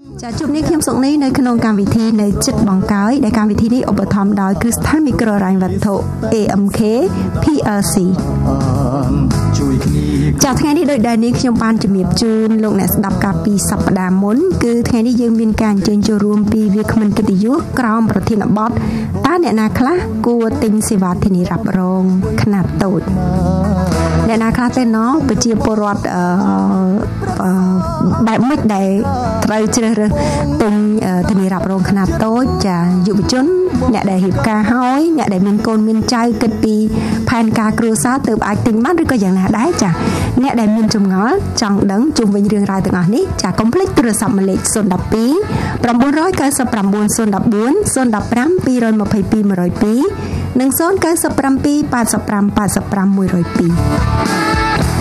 ចាជួបនេះខ្ញុំសុកនេះនៅក្នុងកម្មវិធីនៅចិត្តបង្កើយដែលកម្មវិធីនេះឧបត្ថម្ភដោយ Crystal Micro រ៉ាញ់វត្ថុ AMK PLC ជួយគ្នាចាថ្ងៃនេះដោយដែលនេះខ្ញុំបានជំរាបជូនលោកអ្នកស្ដាប់កាលពីសប្តាហ៍មុនគឺថ្ងៃនេះយើងមានការអញ្ជើញចូលរួមពីវាគ្មិនកិត្តិយសក្រមប្រធានបទតើអ្នកណាខ្លះគួរទិញសេវាធានារ៉ាប់រងខ្នាតតូចអ្នកណាខ្លះទេណោះប្រជាពលរដ្ឋបែបម៉េចដែលត្រូវជ្រើសរើសទិញធានារ៉ាប់រងខ្នាតតូចចាយុវជនអ្នកដែលរៀបការហើយអ្នកដែលមានកូនមានចៅគិតពីផែនការគ្រួសារទើបអាចទិញបានឬក៏យ៉ាងណាដែរចាអ្នកដែលមានចម្ងល់ចង់ដឹងជុំវិញរឿងរ៉ាវទាំងអស់នេះចាកុំភ្លេចទូរស័ព្ទមួយលេខ012 999 014 015 222 102និង097 85 85 102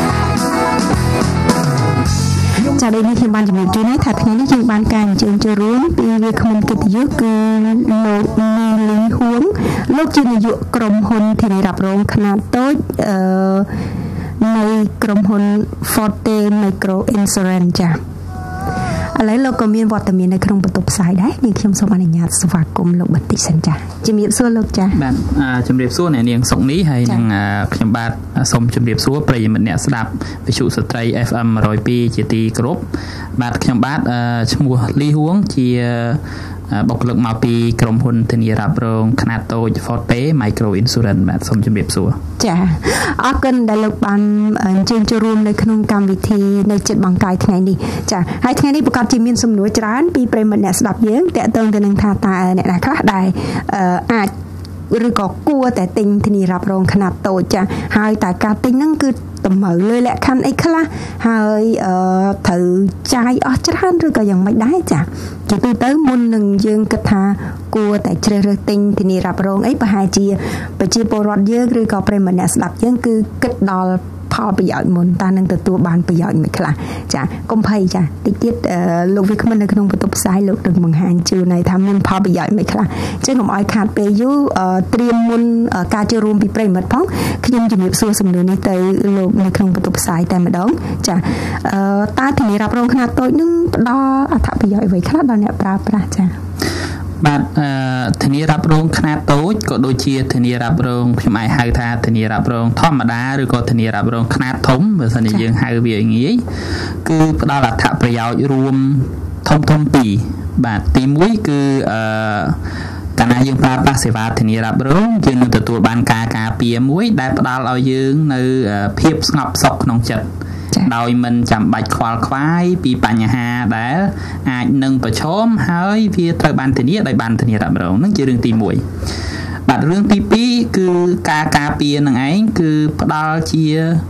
ចាដូចនេះខ្ញុំបានជំរាបជូនហើយថាថ្ងៃនេះយើងបានការអញ្ជើញចូលរួមពីវាគ្មិនកិត្តិយសគឺលោកនីលីហួងលោកជានាយកក្រុមហ៊ុនធានារ៉ាប់រងខ្នាតតូចនៃក្រុមហ៊ុន Forte Micro Insurance ចាឥឡូវលោកក៏មានវត្តមាននៅក្នុងបន្ទប់ផ្សាយដែរនាងខ្ញុំសូមអនុញ្ញាតស្វាគមន៍លោកបន្តិចសិនចាជំរាបសួរលោកចាបាទជំរាបសួរអ្នកនាងសុកនេះហើយនឹងខ្ញុំបាទសូមជំរាបសួរប្រិយមិត្តអ្នកស្ដាប់វិទ្យុស្ត្រី FM 102ជាទីគោរពបាទខ្ញុំបាទឈ្មោះលីហួងជាបុគ្គលិកមកពីក្រុមហ៊ុនធានារ៉ាប់រងខ្នាតតូច Forte Micro Insurance បាទសូមជំរាបសួរចាអរគុណដែលលោកបានអញ្ជើញចូលរួមនៅក្នុងកម្មវិធីនៅចិត្តបង្កាយថ្ងៃនេះចាហើយថ្ងៃនេះប្រកាសជាមានសំណួរច្រើនពីប្រិយមិត្តអ្នកស្ដាប់យើងតាក់ទងទៅនឹងថាតើអ្នកណាខ្លះដែលអាចឬក៏គួរតែទិញធានារ៉ាប់រងខ្នាតតូចចាហើយតើការទិញហ្នឹងគឺតម្រូវលើលក្ខខណ្ឌអីខ្លះហើយត្រូវចាយអស់ច្រើនឬក៏យ៉ាងម៉េចដែរចាជាទូទៅមុននឹងយើងគិតថាគួរតែជ្រើសរើសទិញធានារ៉ាប់រងអីប្រហែលជាប្រជាពលរដ្ឋយើងឬក៏ប្រិយមិត្តអ្នកស្ដាប់យើងគឺគិតដល់ផលប្រយោជន៍មុនតើនឹងទទួលបានប្រយោជន៍មួយខ្លះចាកុំភ័យចាតិចទៀតលោកវាគ្មិននៅក្នុងបន្ទប់ផ្សាយលោកនឹងបង្ហាញជូនឲ្យថាមានផលប្រយោជន៍មួយខ្លះអញ្ចឹងកុំឲ្យខាតពេលយូរត្រៀមមុនការចូលរួមពីប្រិយមិត្តផងខ្ញុំជំរាបសួរសំណួរនេះទៅលោកនៅក្នុងបន្ទប់ផ្សាយតែម្ដងចាតើធានារ៉ាប់រងខ្នាតតូចនឹងផ្ដល់អត្ថប្រយោជន៍អ្វីខ្លះដល់អ្នកប្រើប្រាស់ចាបាទធានារ៉ាប់រងខ្នាតតូចក៏ដូចជាធានារ៉ាប់រងខ្ញុំអាចហៅថាធានារ៉ាប់រងធម្មតាឬក៏ធានារ៉ាប់រងខ្នាតធំបើសិនជាយើងហៅវាឲ្យងាយគឺផ្ដល់អត្ថប្រយោជន៍រួមធំពីរបាទទី1គឺកាលណាយើងប្រើប្រាស់សេវាធានារ៉ាប់រងយើងនឹងទទួលបានការការពារមួយដែលផ្ដល់ឲ្យយើងនៅភាពស្ងប់សុខក្នុងចិត្តដោយមិនចាំបាច់ខ្វល់ខ្វាយពីបញ្ហាដែលអាចនឹងប្រឈមហើយវាត្រូវបានធានាដោយបានធានារ៉ាប់រងនឹងជារឿងទី1បាទរឿងទី2គឺការការពារនឹងឯងគឺផ្ដល់ជា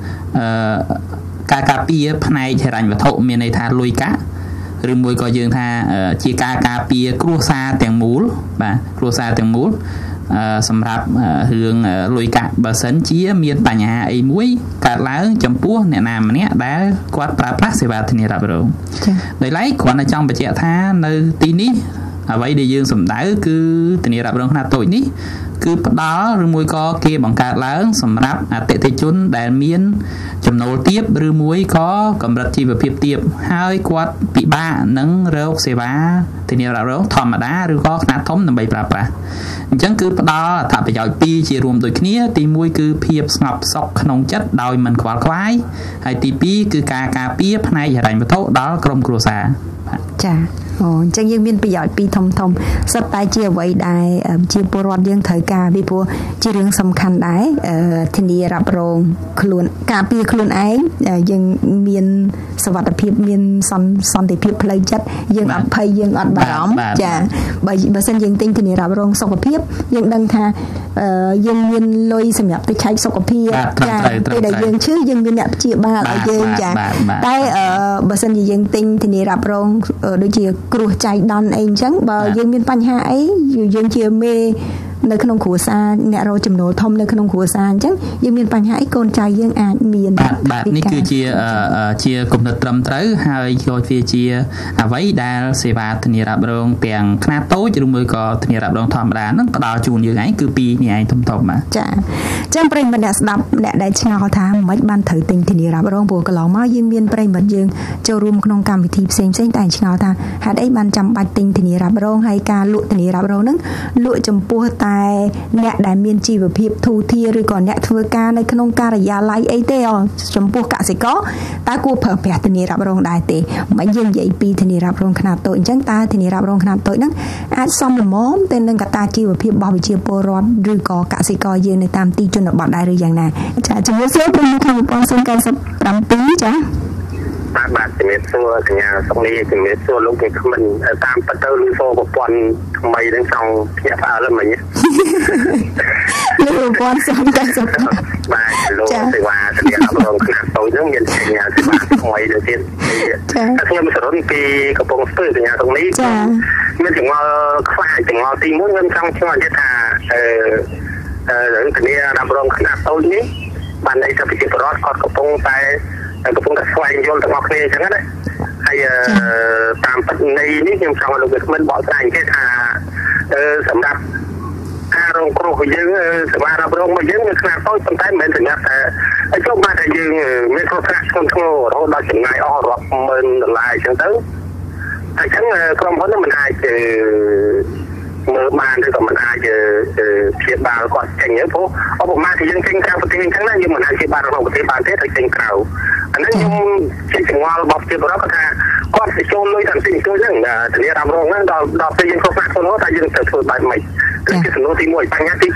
ការការពារផ្នែកហិរញ្ញវត្ថុមានន័យថាលុយកាក់ឬមួយក៏យើងថាជាការការពារគ្រួសារទាំងមូលបាទគ្រួសារទាំងមូលសម្រាប់រឿងលុយកាក់បើសិនជាមានបញ្ហាអីមួយកើតឡើងចំពោះអ្នកណាម្នាក់ដែលគាត់ប្រើប្រាស់សេវាធានារ៉ាប់រងដោយឡែកគ្រាន់តែចង់បញ្ជាក់ថានៅទីនេះអ្វីដែលយើងសម្ដៅគឺធានារ៉ាប់រងខ្នាតតូចនេះគឺផ្ដល់ឬមួយក៏គេបង្កើតឡើងសម្រាប់អតិថិជនដែលមានចំណូលទាបឬមួយក៏កម្រិតជីវភាពទាបហើយគាត់ពិបាកនឹងរកសេវាធានារ៉ាប់រងធម្មតាឬក៏ខ្នាតធំដើម្បីប្រើប្រាស់អញ្ចឹងគឺផ្ដល់អត្ថប្រយោជន៍ពីរជារួមដូចគ្នាទី1គឺភាពស្ងប់សុខក្នុងចិត្តដោយមិនខ្វល់ខ្វាយហើយទី2គឺការការពារផ្នែកហិរញ្ញវត្ថុដល់ក្រុមគ្រួសារចាអញ្ចឹងយើងមានប្រយោជន៍ពីរធំសុទ្ធតែជាអ្វីដែលជាពលរដ្ឋយើងត្រូវការពីព្រោះជារឿងសំខាន់ដែរធានារ៉ាប់រងខ្លួនការពារខ្លួនឯងយើងមានសុវត្ថិភាពមានសន្តិភាពផ្លូវចិត្តយើងអត់ភ័យយើងអត់បារម្ភចាបើសិនយើងទិញធានារ៉ាប់រងសុខភាពយើងដឹងថាយើងមានលុយសម្រាប់ទៅឆែកសុខភាពចាពេលដែលយើងឈឺយើងមានអ្នកព្យាបាលឲ្យយើងចាតែបើសិនជាយើងទិញធានារ៉ាប់រងដូចជាគ្រោះចៃដន្យអីអញ្ចឹងបើយើងមានបញ្ហាអីយើងជាមេនៅក្នុងគ្រួសារអ្នករកចំណូលធំនៅក្នុងគ្រួសារអញ្ចឹងយើងមានបញ្ហាអីកូនចៅយើងអាចមានបាទនេះគឺជាគំនិតត្រឹមត្រូវហើយចូលវាជាអ្វីដែលសេវាធានារ៉ាប់រងទាំងខ្នាតតូចឬមួយក៏ធានារ៉ាប់រងធម្មតាហ្នឹងផ្ដល់ជូនយើងឯងគឺពីរនេះឯងធំៗបាទចាអញ្ចឹងប្រិយមិត្តអ្នកស្ដាប់អ្នកដែលឆ្ងល់ថាមិនបានត្រូវទិញធានារ៉ាប់រងព្រោះកន្លងមកយើងមានប្រិយមិត្តយើងចូលរួមក្នុងកម្មវិធីផ្សេងៗតែឆ្ងល់ថាហេតុអីបានចាំបាច់ទិញធានារ៉ាប់រងហើយការលក់ធានារ៉ាប់រងហ្នឹងលក់ចំពោះតែអ្នកដែលមានជីវភាពធូរធារឬក៏អ្នកធ្វើការនៅក្នុងការិយាល័យអីទេចំពោះកសិករតើគួរប្រើប្រាស់ធានារ៉ាប់រងដែរទេមិនយើងនិយាយពីធានារ៉ាប់រងខ្នាតតូចអញ្ចឹងតើធានារ៉ាប់រងខ្នាតតូចហ្នឹងអាចសមល្មមទៅនឹងកត្តាជីវភាពរបស់ប្រជាពលរដ្ឋឬក៏កសិករយើងនៅតាមទីជនបទដែរឬយ៉ាងណាចាជំរាបសួរពីខាងបង097ចាបាទជំរាបសួរកញ្ញាសុកនីជំរាបសួរលោកអ្នកមិនតាមពិតទៅលឺសូប្រព័ន្ធថ្មីហ្នឹងចង់ភ្ញាក់ផ្អើលមិញលោកប្រព័ន្ធ097 បាទលោកសេវាធានារ៉ាប់រងខ្នាតតូចហ្នឹងមានសញ្ញាសេវាថ្មីទៅទៀតខ្ញុំសរុបពីកំពង់ស្ពឺកញ្ញាសុកនីមានចង្អល់ខ្វះចង្អល់ទី1ខ្ញុំចង់ឆ្លងនិយាយថាធានារ៉ាប់រងខ្នាតតូចនេះបានន័យថាប្រជាពលរដ្ឋគាត់កំពុងតែស្វែងយល់ទាំងអស់គ្នាអញ្ចឹងណាហើយតាមពិតន័យនេះខ្ញុំចង់ឲ្យលោកវិក្កាមិនបកស្រាយគេថាសម្រាប់ការរងគ្រោះរបស់យើងសេវារ៉ាប់រងរបស់យើងមានខ្នាតតូចប៉ុន្តែមិនមែនសម្រាប់តែជុំបានតែយើងមានគ្រោះថ្នាក់ធ្ងន់ធ្ងររហូតដល់ចំណាយអស់រាប់ម៉ឺនដុល្លារអញ្ចឹងទៅហើយអញ្ចឹងក្រុមហ៊ុនមិនអាចមើលបានឬក៏មិនអាចព្យាបាលគាត់ចេញទៅព្រោះឧបមាគឺយើងចេញក្រៅប្រទេសអញ្ចឹងណាយើងមិនអាចព្យាបាលក្នុងប្រទេសបានទេត្រូវចេញក្រៅអានេះខ្ញុំជាចង្អល់របស់ប្រជាពលរដ្ឋគាត់ថាគាត់ទៅចូលលុយតាមទីនេះហ្នឹងធានារ៉ាប់រងហ្នឹងដល់ពេលយើងគ្រប់គ្រងខ្លួនថាយើងត្រូវធ្វើបែបម៉េចគឺជាសំណួរទី1បញ្ហាទី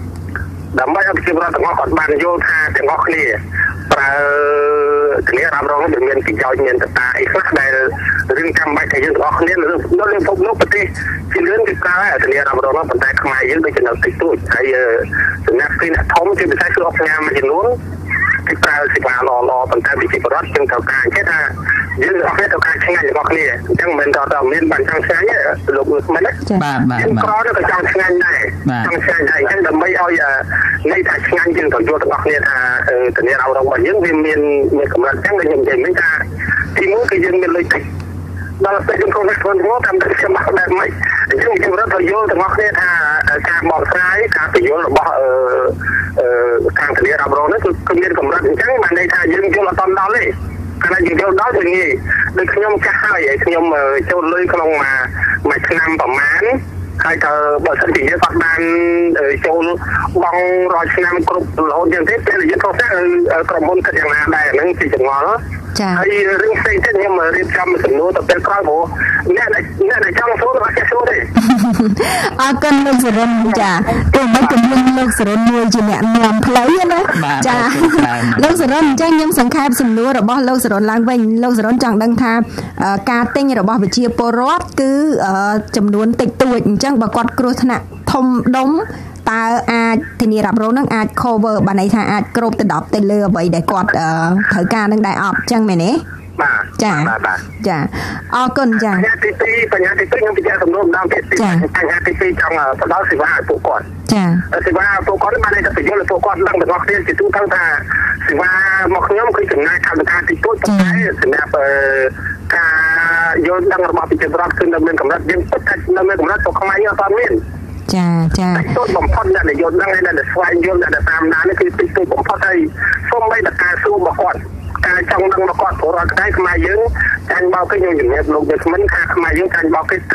2ដើម្បីឲ្យប្រជាពលរដ្ឋទាំងអស់គាត់បានយល់ថាទាំងអស់គ្នាប្រើធានារ៉ាប់រងនេះមានប្រយោជន៍មានតតាអីខ្លះដែលរឿងចាំបាច់ឲ្យយើងទាំងអស់គ្នានៅលើពិភពលោកប្រទេសជាលឿនគេប្រើធានារ៉ាប់រងប៉ុន្តែខ្មែរយើងដូចជានៅតិចតួចហើយសម្រាប់ពេលអ្នកធំជាពិសេសគឺអបញ្ញាមួយចំនួនគេប្រើសេវាល្អប៉ុន្តែវិជាបរដ្ឋយើងត្រូវការគេថាយើងអស់គ្នាត្រូវការឆ្ងាញ់របស់គ្នាអញ្ចឹងមិនមែនតើមានបានចង់ឆ្ងាញ់ទេលោកមើលមិនទេបាទក្រទៅក៏ចង់ឆ្ងាញ់ដែរចង់ឆ្ងាញ់ដែរអញ្ចឹងដើម្បីឲ្យន័យថាឆ្ងាញ់យើងត្រូវយល់ទាំងអស់គ្នាថាធានារ៉ាប់រងរបស់យើងវាមានកម្រិតអញ្ចឹងខ្ញុំនិយាយមិញថាទី1គឺយើងមានលុយតិចដល់ពេលយើងគ្រប់គ្រងខ្លួនតាមតែខ្ញុំបាក់បែបម៉េចអញ្ចឹងខ្ញុំរត់ទៅយល់ទាំងអស់គ្នាថាការបកស្រាយការពន្យល់របស់ខាងធានារ៉ាប់រងនេះគឺមានកម្រិតអញ្ចឹងបានន័យថាយើងយល់អត់ដល់ទេកាលណាយើងយល់ដល់ទៅងាយដូចខ្ញុំចាស់ហើយខ្ញុំចូលលុយក្នុងមួយឆ្នាំប្រហែលហើយតើបើសិនជាយើងអត់បានចូលបងរាល់ឆ្នាំគ្រប់រហូតយ៉ាងទេពេលយើងត្រូវតែក្រុមហ៊ុនគិតយ៉ាងណាដែរហ្នឹងជាចង្អល់ហើយរឿងផ្សេងទៀតខ្ញុំរៀបចំសំណួរទៅពេលក្រោយព្រោះអ្នកដែលចង់សួរអត់ចេះសួរទេអរគុណលោកសរិនចាទោះមិនជំនាញលោកសរិនមួយជាអ្នកនាំផ្លូវណាចាលោកសរិនអញ្ចឹងខ្ញុំសង្ខេបសំណួររបស់លោកសរិនឡើងវិញលោកសរិនចង់ដឹងថាការទិញរបស់ប្រជាពលរដ្ឋគឺចំនួនតិចតួចអញ្ចឹងបើគាត់គ្រោះថ្នាក់ធំដុំតើអាចធានារ៉ាប់រងនឹងអាច cover បានន័យថាអាចគ្របទៅ10ទៅលើអ្វីដែលគាត់ត្រូវការនឹងដែរអត់អញ្ចឹងមែនទេបាទចាអរគុណចាបញ្ហាទី2ខ្ញុំពិចារណាសំណួរម្ដងទៀតបញ្ហាទី2ចង់ផ្ដល់សេវាឲ្យពួកគាត់ចាសេវាពួកគាត់បានតែបញ្យល់ឲ្យពួកគាត់ដឹងទាំងអស់គ្នាជាទូទៅថាសេវាមកខ្ញុំគឺចំណាយថវិកាតិចតួចប៉ុន្តែសម្រាប់ការយល់ដឹងរបស់ប្រជាពលរដ្ឋគឺនៅមានកម្រិតយើងពិតថានៅមានកម្រិតទៅខ្មែរយើងអត់មានចាទូចបំផុតអ្នកនយោបាយហ្នឹងដែលស្វែងយល់ដែលតាមដាននេះគឺទូចបំផុតហើយសូម្បីតែការសួររបស់គាត់ការចង់ដឹងរបស់គាត់ព្រោះរាល់ថ្ងៃខ្មែរយើងចាញ់បោកគេខ្ញុំជំរាបលោកដូចមិនថាខ្មែរយើងចាញ់បោកគេ99%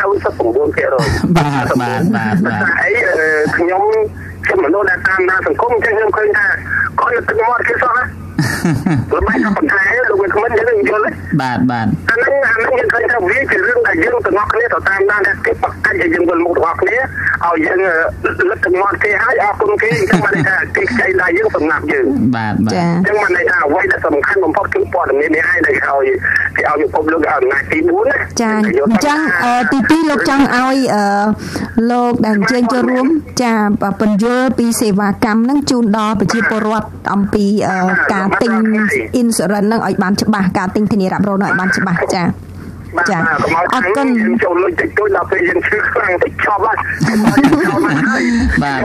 បាទអីខ្ញុំមនុស្សដែលតាមដានសង្គមចឹងខ្ញុំឃើញថាគាត់លើកទឹកមាត់គេសោះណាព្រោះមិនថាបន្ថែមលោកវិក្កាមិនយើងយល់ទេបាទអាហ្នឹងយើងឃើញថាវាជារឿងដែលយើងទាំងអស់គ្នាត្រូវតាមដានតែគេបកកាច់ឲ្យយើងវិលមុខទាំងអស់គ្នាឲ្យយើងលើកទឹកមាត់គេឲ្យអរគុណគេអញ្ចឹងបានថាគេខ្ចីដៃយើងសម្រាប់យើងបាទចាអញ្ចឹងបានថាអ្វីដែលសំខាន់បំផុតគឺព័ត៌មាននេះឯងដែលគេឲ្យពិភពលោកឲ្យអំណាចទី4ណាចាអញ្ចឹងទី2លោកចង់ឲ្យលោកដែលអញ្ជើញចូលរួមចាពន្យល់ពីសេវាកម្មហ្នឹងជូនដល់ប្រជាពលរដ្ឋអំពីការទិញ insurance ហ្នឹងឲ្យបានច្បាស់ការទិញធានារ៉ាប់រងឲ្យបានច្បាស់ចាចាអរគុណចូលលុយតិចតួចដល់ពេលយើងឈឺខ្លាំងតិចឈប់ហើយបាទ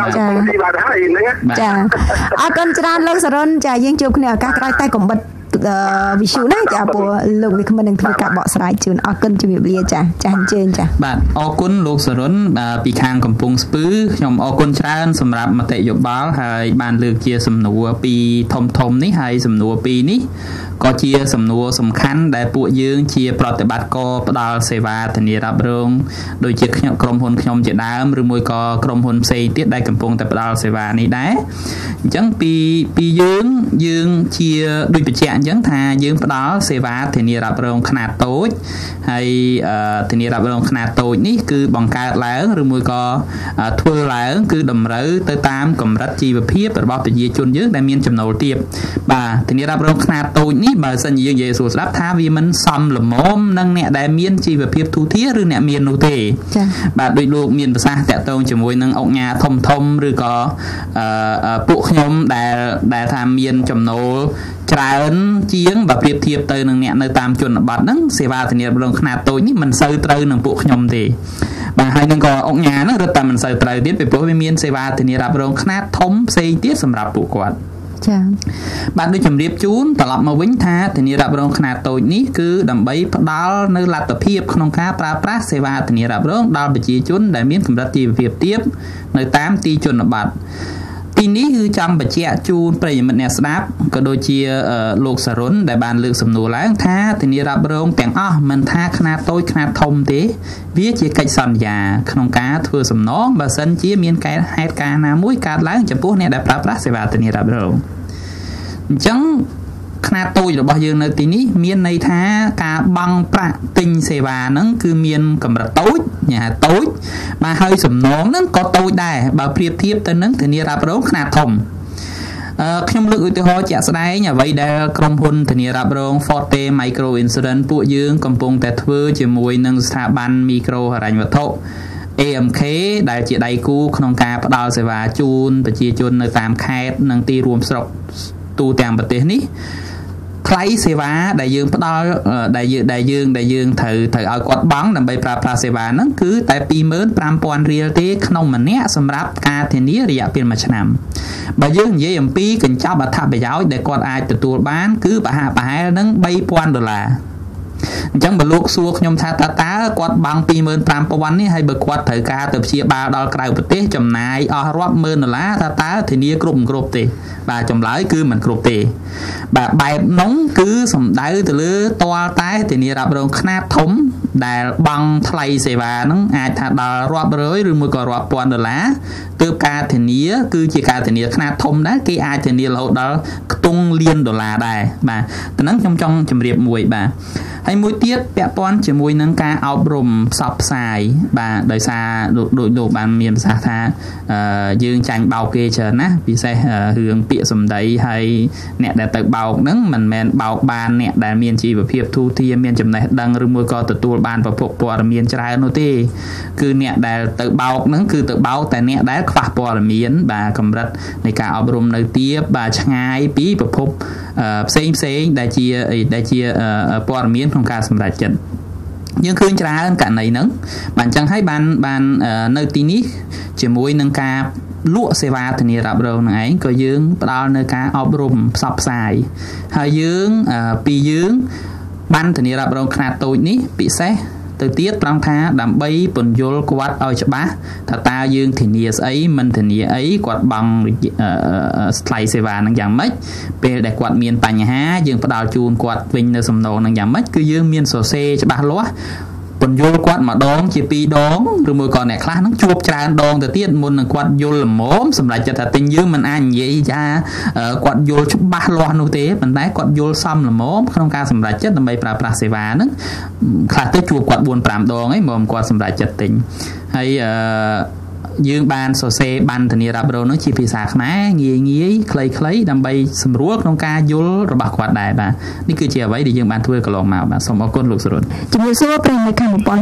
ចាអរគុណច្រើនលោកសរុនចាយើងជួបគ្នាឱកាសក្រោយតែកំបិតវិសុណាចាព្រោះលោកវិក្កាមនឹងធ្វើការបកស្រាយជូនអរគុណជំរាបលាចាអញ្ជើញចាបាទអរគុណលោកសរុនពីខាងកំពង់ស្ពឺខ្ញុំអរគុណច្រើនសម្រាប់មតិយោបល់ហើយបានលើកជាសំណួរពីធំនេះហើយសំណួរពីរនេះក៏ជាសំណួរសំខាន់ដែលពួកយើងជាប្រតិបត្តិការផ្ដល់សេវាធានារ៉ាប់រងដូចជាក្រុមហ៊ុនខ្ញុំជាដើមឬមួយក៏ក្រុមហ៊ុនផ្សេងទៀតដែលកំពុងតែផ្ដល់សេវានេះដែរអញ្ចឹងពីយើងជាដូចបញ្ជាក់អញ្ចឹងថាយើងផ្ដល់សេវាធានារ៉ាប់រងខ្នាតតូចហើយធានារ៉ាប់រងខ្នាតតូចនេះគឺបង្កើតឡើងឬមួយក៏ធ្វើឡើងគឺតម្រូវទៅតាមកម្រិតជីវភាពរបស់ប្រជាជនយើងដែលមានចំណូលទាបបាទធានារ៉ាប់រងខ្នាតតូចនេះបើសិនជាយើងនិយាយសួរស្ដាប់ថាវាមិនសមល្មមនឹងអ្នកដែលមានជីវភាពទូធាឬអ្នកមាននោះទេចា៎បាទដូចលោកមានប្រសាសន៍តាក់ទងជាមួយនឹងអង្គការធំឬក៏ពួកខ្ញុំដែលថាមានចំណូលច្រើនជាងបើប្រៀបធៀបទៅនឹងអ្នកនៅតាមជនបទហ្នឹងសេវាធានារ៉ាប់រងខ្នាតតូចនេះមិនសូវត្រូវនឹងពួកខ្ញុំទេបាទហើយនឹងក៏អង្គការហ្នឹងរត់តែមិនសូវត្រូវទៀតពីព្រោះវាមានសេវាធានារ៉ាប់រងខ្នាតធំផ្សេងទៀតសម្រាប់ពួកគាត់ចា៎បាទដូចជំរាបជូនត្រឡប់មកវិញថាធានារ៉ាប់រងខ្នាតតូចនេះគឺដើម្បីផ្ដល់នៅលទ្ធភាពក្នុងការប្រើប្រាស់សេវាធានារ៉ាប់រងដល់ប្រជាជនដែលមានកម្រិតជីវភាពទាបនៅតាមទីជនបទទីនេះគឺចង់បញ្ជាក់ជូនប្រិយមិត្តអ្នកស្ដាប់ក៏ដូចជាលោកសរុនដែលបានលើកសំណួរឡើងថាធានារ៉ាប់រងទាំងអស់មិនថាខ្នាតតូចខ្នាតធំទេវាជាកិច្ចសន្យាក្នុងការធ្វើសំណងបើសិនជាមានហេតុការណ៍ណាមួយកើតឡើងចំពោះអ្នកដែលប្រើប្រាស់សេវាធានារ៉ាប់រងអញ្ចឹងខ្នាតតូចរបស់យើងនៅទីនេះមានន័យថាការបង់ប្រាក់ទិញសេវាហ្នឹងគឺមានកម្រិតតូចបាទហើយសំណងហ្នឹងក៏តូចដែរបើប្រៀបធៀបទៅនឹងធានារ៉ាប់រងខ្នាតធំខ្ញុំលើកឧទាហរណ៍ជាក់ស្ដែងអ្វីដែលក្រុមហ៊ុនធានារ៉ាប់រង Forte Micro Insurance ពួកយើងកំពុងតែធ្វើជាមួយនឹងស្ថាប័នមីក្រូហិរញ្ញវត្ថុ AMK ដែលជាដៃគូក្នុងការផ្ដល់សេវាជូនប្រជាជននៅតាមខេត្តនិងទីរួមស្រុកទូទាំងប្រទេសនេះថ្លៃសេវាដែលយើងផ្ដល់ដែលយើងត្រូវឲ្យគាត់បង់ដើម្បីប្រើប្រាស់សេវាហ្នឹងគឺតែ 25,000 រៀលទេក្នុងម្នាក់សម្រាប់ការធានារយៈពេល1ឆ្នាំបើយើងនិយាយអំពីកញ្ចប់អត្ថប្រយោជន៍ដែលគាត់អាចទទួលបានគឺប្រហែលនឹង$3,000អញ្ចឹងបើលោកសួរខ្ញុំថាតើគាត់បង់ 25,000 នេះហើយបើគាត់ត្រូវការទៅព្យាបាលដល់ក្រៅប្រទេសចំណាយអស់រាប់ម៉ឺនដុល្លារតើធានាគ្រប់ទេបាទចម្លើយគឺមិនគ្រប់ទេបាទបែបនោះគឺសំដៅទៅលើតលតែធានារ៉ាប់រងខ្នាតធំដែលបង់ថ្លៃសេវាហ្នឹងអាចថាដល់រាប់រយឬមួយក៏រាប់ពាន់ដុល្លារទើបការធានាគឺជាការធានាខ្នាតធំដែរគេអាចធានារហូតដល់ខ្ទង់លានដុល្លារដែរបាទទៅហ្នឹងខ្ញុំចង់ជម្រាបមួយបាទហើយមួយទៀតពាក់ព័ន្ធជាមួយនឹងការអប់រំផ្សព្វផ្សាយបាទដោយសារលោកបានមានប្រសាសន៍ថាយើងចាញ់បោកគេច្រើនណាស់ពិសេសរឿងពាក្យសម្ដីហើយអ្នកដែលទៅបោកហ្នឹងមិនមែនបោកបានអ្នកដែលមានជីវភាពទូធាមានចំណេះដឹងឬមួយក៏ទទួលបានប្រភពព័ត៌មានច្រើននោះទេគឺអ្នកដែលទៅបោកហ្នឹងគឺទៅបោកតែអ្នកដែលខ្វះព័ត៌មានបាទកម្រិតនៃការអប់រំនៅទាបបាទឆ្ងាយពីប្រភពផ្សេងដែលជាព័ត៌មានក្នុងការសម្រេចចិត្តយើងឃើញច្រើនករណីហ្នឹងបាទអញ្ចឹងហើយបាននៅទីនេះជាមួយនឹងការលក់សេវាធានារ៉ាប់រងនឹងឯងក៏យើងផ្ដល់នៅការអប់រំផ្សព្វផ្សាយហើយយើងបានធានារ៉ាប់រងខ្នាតតូចនេះពិសេសទៅទៀតត្រង់ថាដើម្បីពន្យល់គាត់ឲ្យច្បាស់ថាតើយើងធានាស្អីមិនធានាអីគាត់បង់ថ្លៃសេវានឹងយ៉ាងម៉េចពេលដែលគាត់មានបញ្ហាយើងផ្ដល់ជូនគាត់វិញនៅសំណងនឹងយ៉ាងម៉េចគឺយើងមានសរសេរច្បាស់លាស់ពន្យល់គាត់ម្ដងជា2ដងឬមួយក៏អ្នកខ្លះនឹងជួបច្រើនដងទៅទៀតមុននឹងគាត់យល់ល្មមសម្រាប់ចិត្តថាទិញយើងមិនអាចនិយាយថាគាត់យល់ច្បាស់លាស់នោះទេប៉ុន្តែគាត់យល់សមល្មមក្នុងការសម្រេចចិត្តដើម្បីប្រើប្រាស់សេវាហ្នឹងខ្លះទៅជួបគាត់ 4-5 ដងហើយមកគាត់សម្រេចចិត្តទិញហើយយើងបានសរសេរបានធានារ៉ាប់រងនោះជាភាសាខ្មែរងាយខ្លីដើម្បីសម្រួលក្នុងការយល់របស់គាត់ដែរបាទនេះគឺជាអ្វីដែលយើងបានធ្វើកន្លងមកបាទសូមអរគុណលោកសរុនជំរាបសួរប្រិយមិត្តខាង1015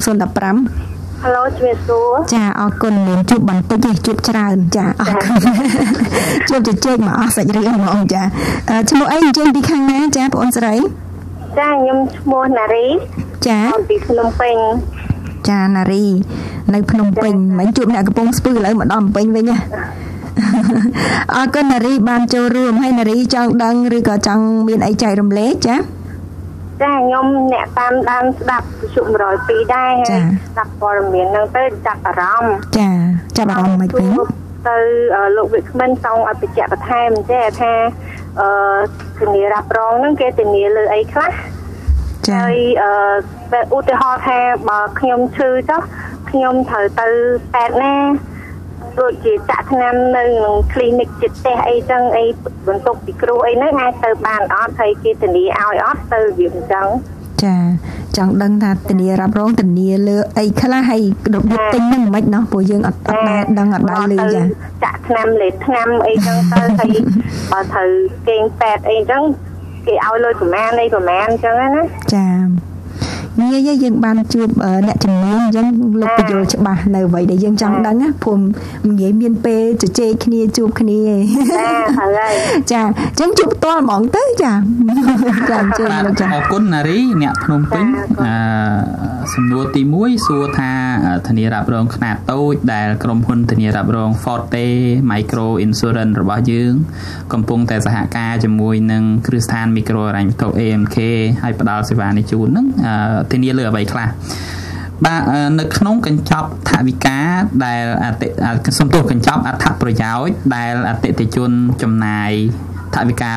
Hello ជំរាបសួរចាអរគុណមានជួបបន្តិចទេជួបច្រើនចាអរគុណជួបជជែកមកអស់សាច់រឿងហ្មងចាឈ្មោះអីអញ្ជើញពីខាងណាចាបងអូនស្រីចាខ្ញុំឈ្មោះណារីចាពីភ្នំពេញចាណារីនៅភ្នំពេញមិនជួបអ្នកកំពង់ស្ពឺឥឡូវមកដល់ភ្នំពេញវិញណាអរគុណណារីបានចូលរួមហើយណារីចង់ដឹងឬក៏ចង់មានអីចែករំលែកចាខ្ញុំអ្នកតាមដានស្ដាប់វិទ្យុ102ដែរហើយស្ដាប់ព័ត៌មានហ្នឹងទៅចាប់អារម្មណ៍ចាចាប់អារម្មណ៍មិនវិញទៅលោកវិក្កាមិនចង់ឲ្យបញ្ជាក់បន្ថែមទេថាធានារ៉ាប់រងហ្នឹងគេធានាលើអីខ្លះហើយឧទាហរណ៍ថាបើខ្ញុំឈឺចុះខ្ញុំត្រូវទៅពេទ្យណាដូចជាចាក់ថ្នាំនៅក្នុង clinic ចិត្តផ្ទះអីចឹងអីបន្ទុកពីគ្រូអីហ្នឹងអាចទៅបានអត់ហើយគេធានាឲ្យអត់ទៅវាអញ្ចឹងចាចង់ដឹងថាធានារ៉ាប់រងធានាលើអីខ្លះហើយរបៀបទិញហ្នឹងមិនណោះព្រោះយើងអត់ដែរដឹងអត់ដែរលឺចាក់ថ្នាំលេបថ្នាំអីចឹងទៅហើយបើត្រូវគេងពេទ្យអីចឹងគេឲ្យលុយប្រមាណអីប្រមាណអញ្ចឹងណាចាងាយយើងបានជួបអ្នកជំនាញអញ្ចឹងលោកបញ្យល់ច្បាស់នៅអ្វីដែលយើងចង់ដឹងណាព្រោះមិនងាយមានពេលជជែកគ្នាជួបគ្នាចាអញ្ចឹងជួបផ្ទាល់ហ្មងទៅចាអរគុណណារីអ្នកភ្នំពេញសំណួរទី1សួរថាធានារ៉ាប់រងខ្នាតតូចដែលក្រុមហ៊ុនធានារ៉ាប់រង Forte Micro Insurance របស់យើងកំពុងតែសហការជាមួយនឹងគ្រឹះស្ថានមីក្រូហិរញ្ញវត្ថុ AMK ហើយផ្ដល់សេវានេះជូនហ្នឹងធានាលើអ្វីខ្លះបាទនៅក្នុងកញ្ចប់ថវិកាដែលសំទោសកញ្ចប់អត្ថប្រយោជន៍ដែលអតិថិជនចំណាយថវិកា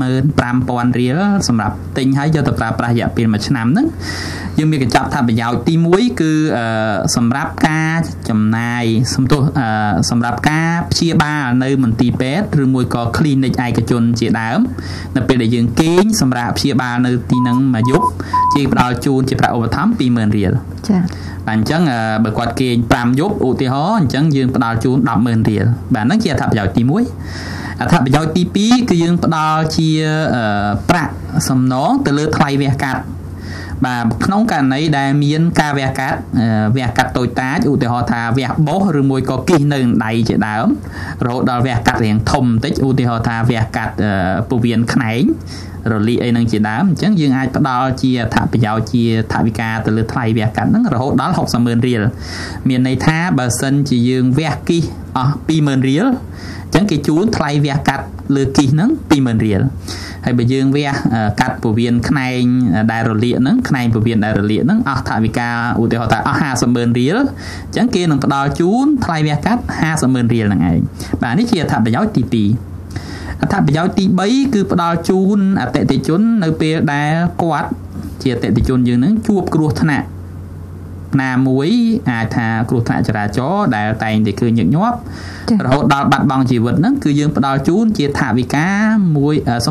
25,000 រៀលសម្រាប់ទិញហើយយកទៅប្រើប្រាស់រយៈពេល1ឆ្នាំហ្នឹងយើងមានកញ្ចប់អត្ថប្រយោជន៍ទី1គឺសម្រាប់ការចំណាយសម្រាប់ការព្យាបាលនៅមន្ទីរពេទ្យឬមួយក៏ clinic ឯកជនជាដើមនៅពេលដែលយើងគេងសម្រាប់ព្យាបាលនៅទីហ្នឹងមួយយប់ជាផ្ដល់ជូនជាប្រាក់ឧបត្ថម្ភ 20,000 រៀលចា៎បាទអញ្ចឹងបើគាត់គេង5យប់ឧទាហរណ៍អញ្ចឹងយើងផ្ដល់ជូន 10,000 រៀលបាទហ្នឹងជាអត្ថប្រយោជន៍ទី1អត្ថប្រយោជន៍ទី2គឺយើងផ្ដល់ជាប្រាក់សំណងទៅលើថ្លៃវះកាត់បាទក្នុងករណីដែលមានការវះកាត់តូចតាចឧទាហរណ៍ថាវះបោសឬមួយក៏គិះនៅដៃជាដើមរហូតដល់វះកាត់រាងធំបន្តិចឧទាហរណ៍ថាវះកាត់ពោះវៀនខ្នែងរលាកអីនឹងជាដើមអញ្ចឹងយើងអាចផ្ដល់ជាអត្ថប្រយោជន៍ជាថវិកាទៅលើថ្លៃវះកាត់ហ្នឹងរហូតដល់ 60,000 រៀលមានន័យថាបើសិនជាយើងវះគិះអស់ 20,000 រៀលអញ្ចឹងគេជូនថ្លៃវះកាត់លើគិះហ្នឹង 20,000 រៀលហើយបើយើងវះកាត់ពោះវៀនខ្នែងដែលរលាកហ្នឹងខ្នែងពោះវៀនដែលរលាកហ្នឹងអស់ថវិកាឧទាហរណ៍ថាអស់ 50,000 រៀលអញ្ចឹងគេនឹងផ្ដល់ជូនថ្លៃវះកាត់ 50,000 រៀលហ្នឹងឯងបាទនេះជាអត្ថប្រយោជន៍ទី2អត្ថប្រយោជន៍ទី3គឺផ្ដល់ជូនអតិថិជននៅពេលដែលគាត់ជាអតិថិជនយើងហ្នឹងជួបគ្រោះថ្នាក់ណាមួយអាចថាគ្រោះថ្នាក់ចរាចរណ៍ដែលតែងតែឃើញញឹកញាប់រហូតដល់បាត់បង់ជីវិតហ្នឹងគឺយើងផ្ដល់ជូនជាថវិកាមួយ4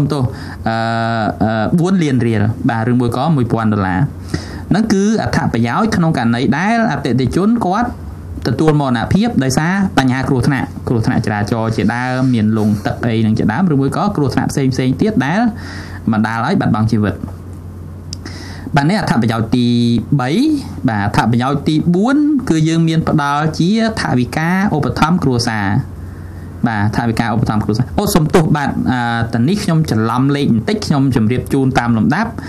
លានរៀលបាទឬមួយក៏ $1,000 ហ្នឹងគឺអត្ថប្រយោជន៍ក្នុងករណីដែលអតិថិជនគាត់ទទួលមរណភាពដោយសារបញ្ហាគ្រោះថ្នាក់ចរាចរណ៍ជាដើមមានលង់ទឹកអីនឹងជាដើមឬមួយក៏គ្រោះថ្នាក់ផ្សេងទៀតដែលបណ្ដាលឲ្យបាត់បង់ជីវិតបាទនេះអត្ថប្រយោជន៍ទី3បាទអត្ថប្រយោជន៍ទី4គឺយើងមានផ្ដល់ជាថវិកាឧបត្ថម្ភគ្រួសារបាទថវិកាឧបត្ថម្ភគ្រួសារសំទោសបាទតានេះខ្ញុំច្រឡំលេខបន្តិចខ្ញុំជម្រាបជូនតាមលំដាប់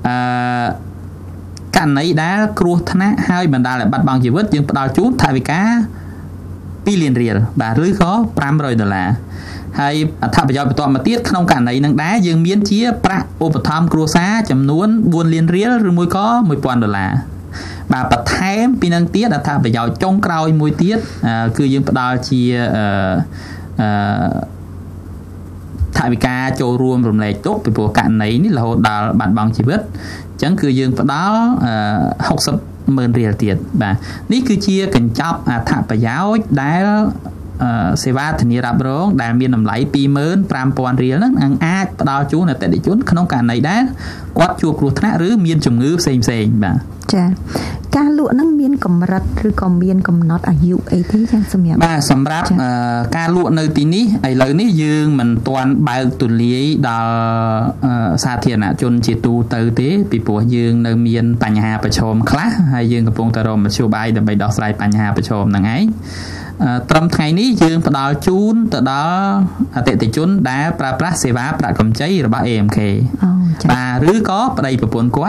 ករណីដែលគ្រោះថ្នាក់ហើយបណ្ដាលឲ្យបាត់បង់ជីវិតយើងផ្ដល់ជូនថវិកា2 លានរៀលបាទឬក៏$500ហើយអត្ថប្រយោជន៍បន្តមកទៀតក្នុងករណីនឹងដែរយើងមានជាប្រាក់ឧបត្ថម្ភគ្រួសារចំនួន4 លានរៀលឬមួយក៏$1,000បាទបន្ថែមពីនឹងទៀតអត្ថប្រយោជន៍ចុងក្រោយមួយទៀតគឺយើងផ្ដល់ជាថវិកាចូលរួមរំលែកទុក្ខពីព្រោះករណីនេះរហូតដល់បាត់បង់ជីវិតអញ្ចឹងគឺយើងផ្ដល់60,000 រៀលទៀតបាទនេះគឺជាកញ្ចប់អត្ថប្រយោជន៍ដែលសេវាធានារ៉ាប់រងដែលមានតម្លៃ 25,000 រៀលហ្នឹងអាចផ្ដល់ជូនអតិថិជនក្នុងករណីដែលគាត់ជួបគ្រោះថ្នាក់ឬមានជំងឺផ្សេងបាទចាការលក់ហ្នឹងមានកម្រិតឬក៏មានកំណត់អាយុអីទេចាសម្រាប់បាទសម្រាប់ការលក់នៅទីនេះឥឡូវនេះយើងមិនទាន់បើកទូលាយដល់សាធារណជនជាទូទៅទេពីព្រោះយើងនៅមានបញ្ហាប្រឈមខ្លះហើយយើងកំពុងតែរកមធ្យោបាយដើម្បីដោះស្រាយបញ្ហាប្រឈមហ្នឹងឯងត្រឹមថ្ងៃនេះយើងផ្ដល់ជូនទៅដល់អតិថិជនដែលប្រើប្រាស់សេវាប្រាក់កម្ចីរបស់ AMK បាទឬក៏ប្តីប្រពន្ធគាត់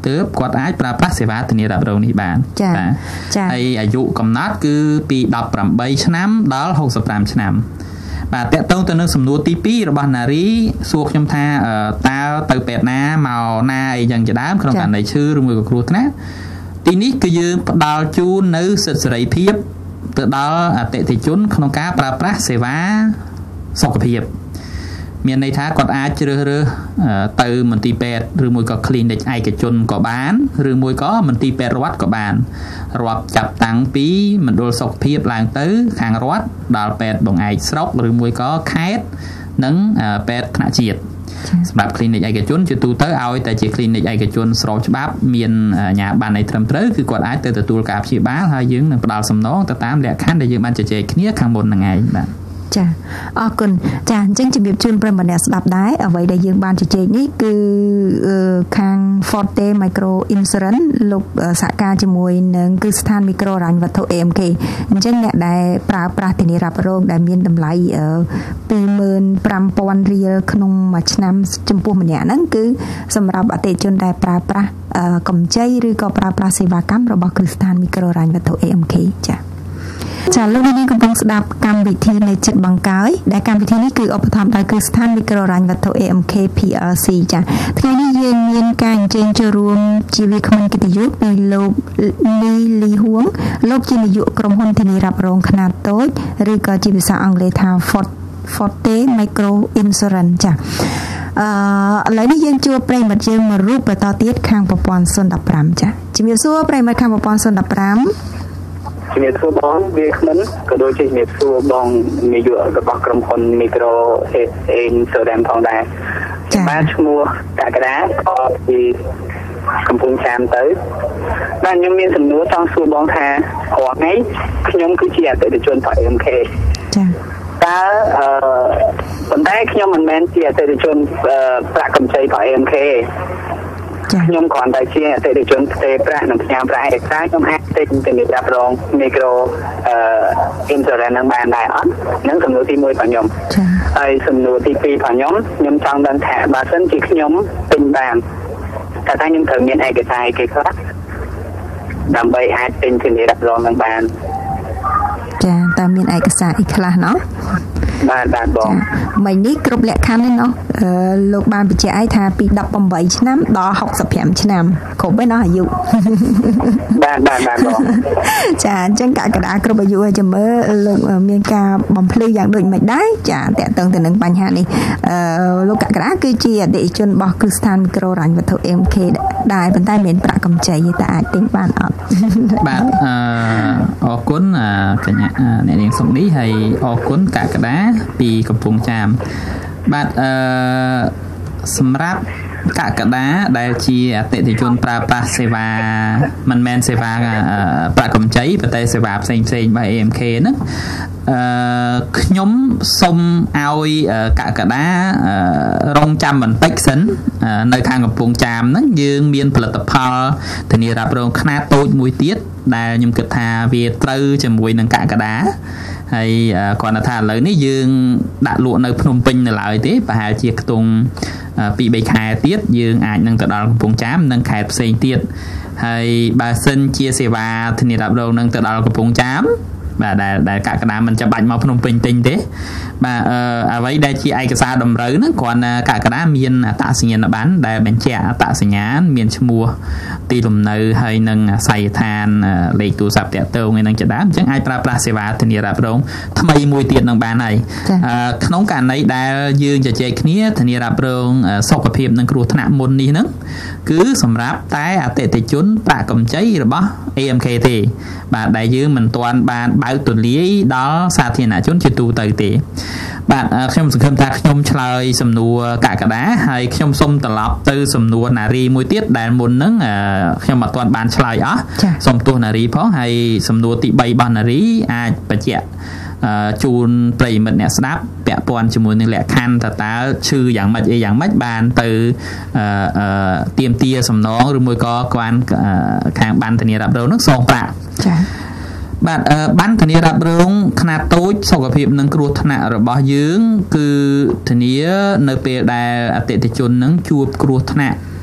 ទើបគាត់អាចប្រើប្រាស់សេវាធានារ៉ាប់រងនេះបានចាហើយអាយុកំណត់គឺពី18ឆ្នាំដល់65ឆ្នាំបាទតកតងទៅនឹងសំណួរទី2របស់នារីសួរខ្ញុំថាតើទៅពេទ្យណាមកណាអីយ៉ាងជាដើមក្នុងករណីឈឺឬមួយក៏គ្រោះថ្នាក់ទីនេះគឺយើងផ្ដល់ជូននៅសិទ្ធិសេរីភាពទៅដល់អតិថិជនក្នុងការប្រើប្រាស់សេវាសុខភាពមានន័យថាគាត់អាចជ្រើសរើសទៅមន្ទីរពេទ្យឬមួយក៏ clinic ឯកជនក៏បានឬមួយក៏មន្ទីរពេទ្យរដ្ឋក៏បានរាប់ចាប់តាំងពីមណ្ឌលសុខភាពឡើងទៅខាងរដ្ឋដល់ពេទ្យបង្អែកស្រុកឬមួយក៏ខេត្តនិងពេទ្យថ្នាក់ជាតិសម្រាប់ clinic ឯកជនជាទូទៅឲ្យតែជា clinic ឯកជនស្របច្បាប់មានអាជ្ញាប័ណ្ណឲ្យត្រឹមត្រូវគឺគាត់អាចទៅទទួលការព្យាបាលហើយយើងនឹងផ្ដល់សំណងទៅតាមលក្ខខណ្ឌដែលយើងបានជជែកគ្នាខាងមុនហ្នឹងឯងបាទចាអរគុណចាអញ្ចឹងជំរាបជូនប្រិយមិត្តអ្នកស្ដាប់ដែរអ្វីដែលយើងបានជជែកនេះគឺខាង Forte Micro Insurance លោកសហការជាមួយនឹងគឺស្ថានមីក្រូរ៉ាញ់វត្ថុ AMK អញ្ចឹងអ្នកដែលប្រើប្រាស់ធានារ៉ាប់រងដែលមានតម្លៃ 25,000 រៀលក្នុងមួយឆ្នាំចំពោះម្នាក់ហ្នឹងគឺសម្រាប់អតិថិជនដែលប្រើប្រាស់កម្ចីឬក៏ប្រើប្រាស់សេវាកម្មរបស់គ្រឹះស្ថានមីក្រូរ៉ាញ់វត្ថុ AMK ចាលោកនាងកំពុងស្ដាប់កម្មវិធីនៅចិត្តបង្កើយដែលកម្មវិធីនេះគឺឧបត្ថម្ភដោយគ្រឹះស្ថានមីក្រូរ៉ាញ់វត្ថុ AMK PLC ចាថ្ងៃនេះយើងមានការអញ្ជើញចូលរួមជាវាគ្មិនកិត្តិយសពីលោកលីហួងលោកជានាយកក្រុមហ៊ុនធានារ៉ាប់រងខ្នាតតូចឬក៏ជាភាសាអង់គ្លេសថា Forte Micro Insurance ចាឥឡូវនេះយើងជួបប្រិយមិត្តយើងមួយរូបបន្តទៀតខាងប្រព័ន្ធ015ចាជំរាបសួរប្រិយមិត្តខាងប្រព័ន្ធ015 ជំរាបសួរបងវាគ្មិនក៏ដូចជាជំរាបសួរបងនាយករបស់ក្រុមហ៊ុន Micro Insurance ផងដែរបាទឈ្មោះកក្កដាក៏ពីកំពង់ចាមទៅបាទខ្ញុំមានសំណួរចង់សួរបងថារាល់ថ្ងៃខ្ញុំគឺជាអតិថិជនរបស់ AMK ចាតើប៉ុន្តែខ្ញុំមិនមែនជាអតិថិជនប្រាក់កម្ចីរបស់ AMKខ្ញុំគ្រាន់តែជាអតិថិជនផ្ទេរប្រាក់និងផ្ញើប្រាក់ឯកសារខ្ញុំអាចទិញធានារ៉ាប់រង Micro Insurance នឹងបានដែរអត់នឹងសំណួរទី1របស់ខ្ញុំហើយសំណួរទី2របស់ខ្ញុំចង់ដឹងថាបើសិនជាខ្ញុំទិញបានតែខ្ញុំត្រូវមានឯកសារគេខ្លះដើម្បីអាចទិញធានារ៉ាប់រងនឹងបានចាតើមានឯកសារអីខ្លះណោះបាទបងមិញនេះគ្រប់លក្ខខណ្ឌនេះណោះលោកបានបញ្ជាក់ឲ្យថាពី18ឆ្នាំដល់65ឆ្នាំគ្រប់ឯណោះអាយុបាទបងចាអញ្ចឹងកក្កដាគ្រប់អាយុឲ្យចាំមើលលោកមានការបំភ្លឺយ៉ាងដូចមិនដែរចាតកតឹងទៅនឹងបញ្ហានេះលោកកក្កដាគឺជាអតិថិជនរបស់គ្រឹះស្ថានមីក្រូរ៉ាញ់វត្ថុ MK ដែរប៉ុន្តែមានប្រាក់កម្ចីតែអាចទិញបានអត់បាទអរគុណកញ្ញាអ្នកនាងសុកនេះហើយអរគុណកក្កដាពីកំពង់ចាមបាទសម្រាប់កក្កដាដែលជាអតិថិជនប្រើប្រាស់សេវាមិនមែនសេវាប្រាក់កម្ចីប៉ុន្តែសេវាផ្សេងរបស់ AMK ហ្នឹងខ្ញុំសូមឲ្យកក្កដារងចាំបន្តិចសិននៅខាងកំពង់ចាមហ្នឹងយើងមានផលិតផលធានារ៉ាប់រងខ្នាតតូចមួយទៀតដែលខ្ញុំគិតថាវាត្រូវជាមួយនឹងកក្កដាហើយគាត់ថាឥឡូវនេះយើងដាក់លក់នៅភ្នំពេញនៅឡើយទេប្រហែលជាខ្ទង់ 2-3 ខែទៀតយើងអាចនឹងទៅដល់កំពង់ចាមនិងខេត្តផ្សេងទៀតហើយបើសិនជាសេវាធានារ៉ាប់រងនឹងទៅដល់កំពង់ចាមបាទដែលកក្កដាមិនចាំបាច់មកភ្នំពេញទិញទេបាទអ្វីដែលជាឯកសារតម្រូវហ្នឹងគ្រាន់តែកក្កដាមានអត្តសញ្ញាណប័ណ្ណដែលបញ្ជាក់អត្តសញ្ញាណមានឈ្មោះទីលំនៅហើយនិងអាស័យដ្ឋានលេខទូរស័ព្ទតាក់ទងឯនឹងជាដើមអញ្ចឹងអាចប្រើប្រាស់សេវាធានារ៉ាប់រងថ្មីមួយទៀតនឹងបានហើយក្នុងករណីដែលយើងជជែកគ្នាធានារ៉ាប់រងសុខភាពនិងគ្រោះថ្នាក់មុននេះហ្នឹងគឺសម្រាប់តែអតិថិជនប្រាក់កម្ចីរបស់ AMK ទេបាទដែលយើងមិនទាន់បានបើកទូលាយដល់សាធារណជនជាទូទៅទេបាទខ្ញុំសង្ឃឹមថាខ្ញុំឆ្លើយសំណួរកក្កដាហើយខ្ញុំសូមត្រឡប់ទៅសំណួរនារីមួយទៀតដែលមុនហ្នឹងខ្ញុំអត់ទាន់បានឆ្លើយអស់សូមទោសនារីផងហើយសំណួរទី3របស់នារីអាចបញ្ជាក់ជូនប្រិយមិត្តអ្នកស្ដាប់ពាក់ព័ន្ធជាមួយនឹងលក្ខខណ្ឌតើឈឺយ៉ាងម៉េចអីយ៉ាងម៉េចបានទៅទាមទារសំណងឬមួយក៏ខាងបានធានារ៉ាប់រងនឹងសងប្រាក់ចា៎បាទបានធានារ៉ាប់រងខ្នាតតូចសុខភាពនិងគ្រោះថ្នាក់របស់យើងគឺធានានៅពេលដែលអតិថិជននឹងជួបគ្រោះថ្នាក់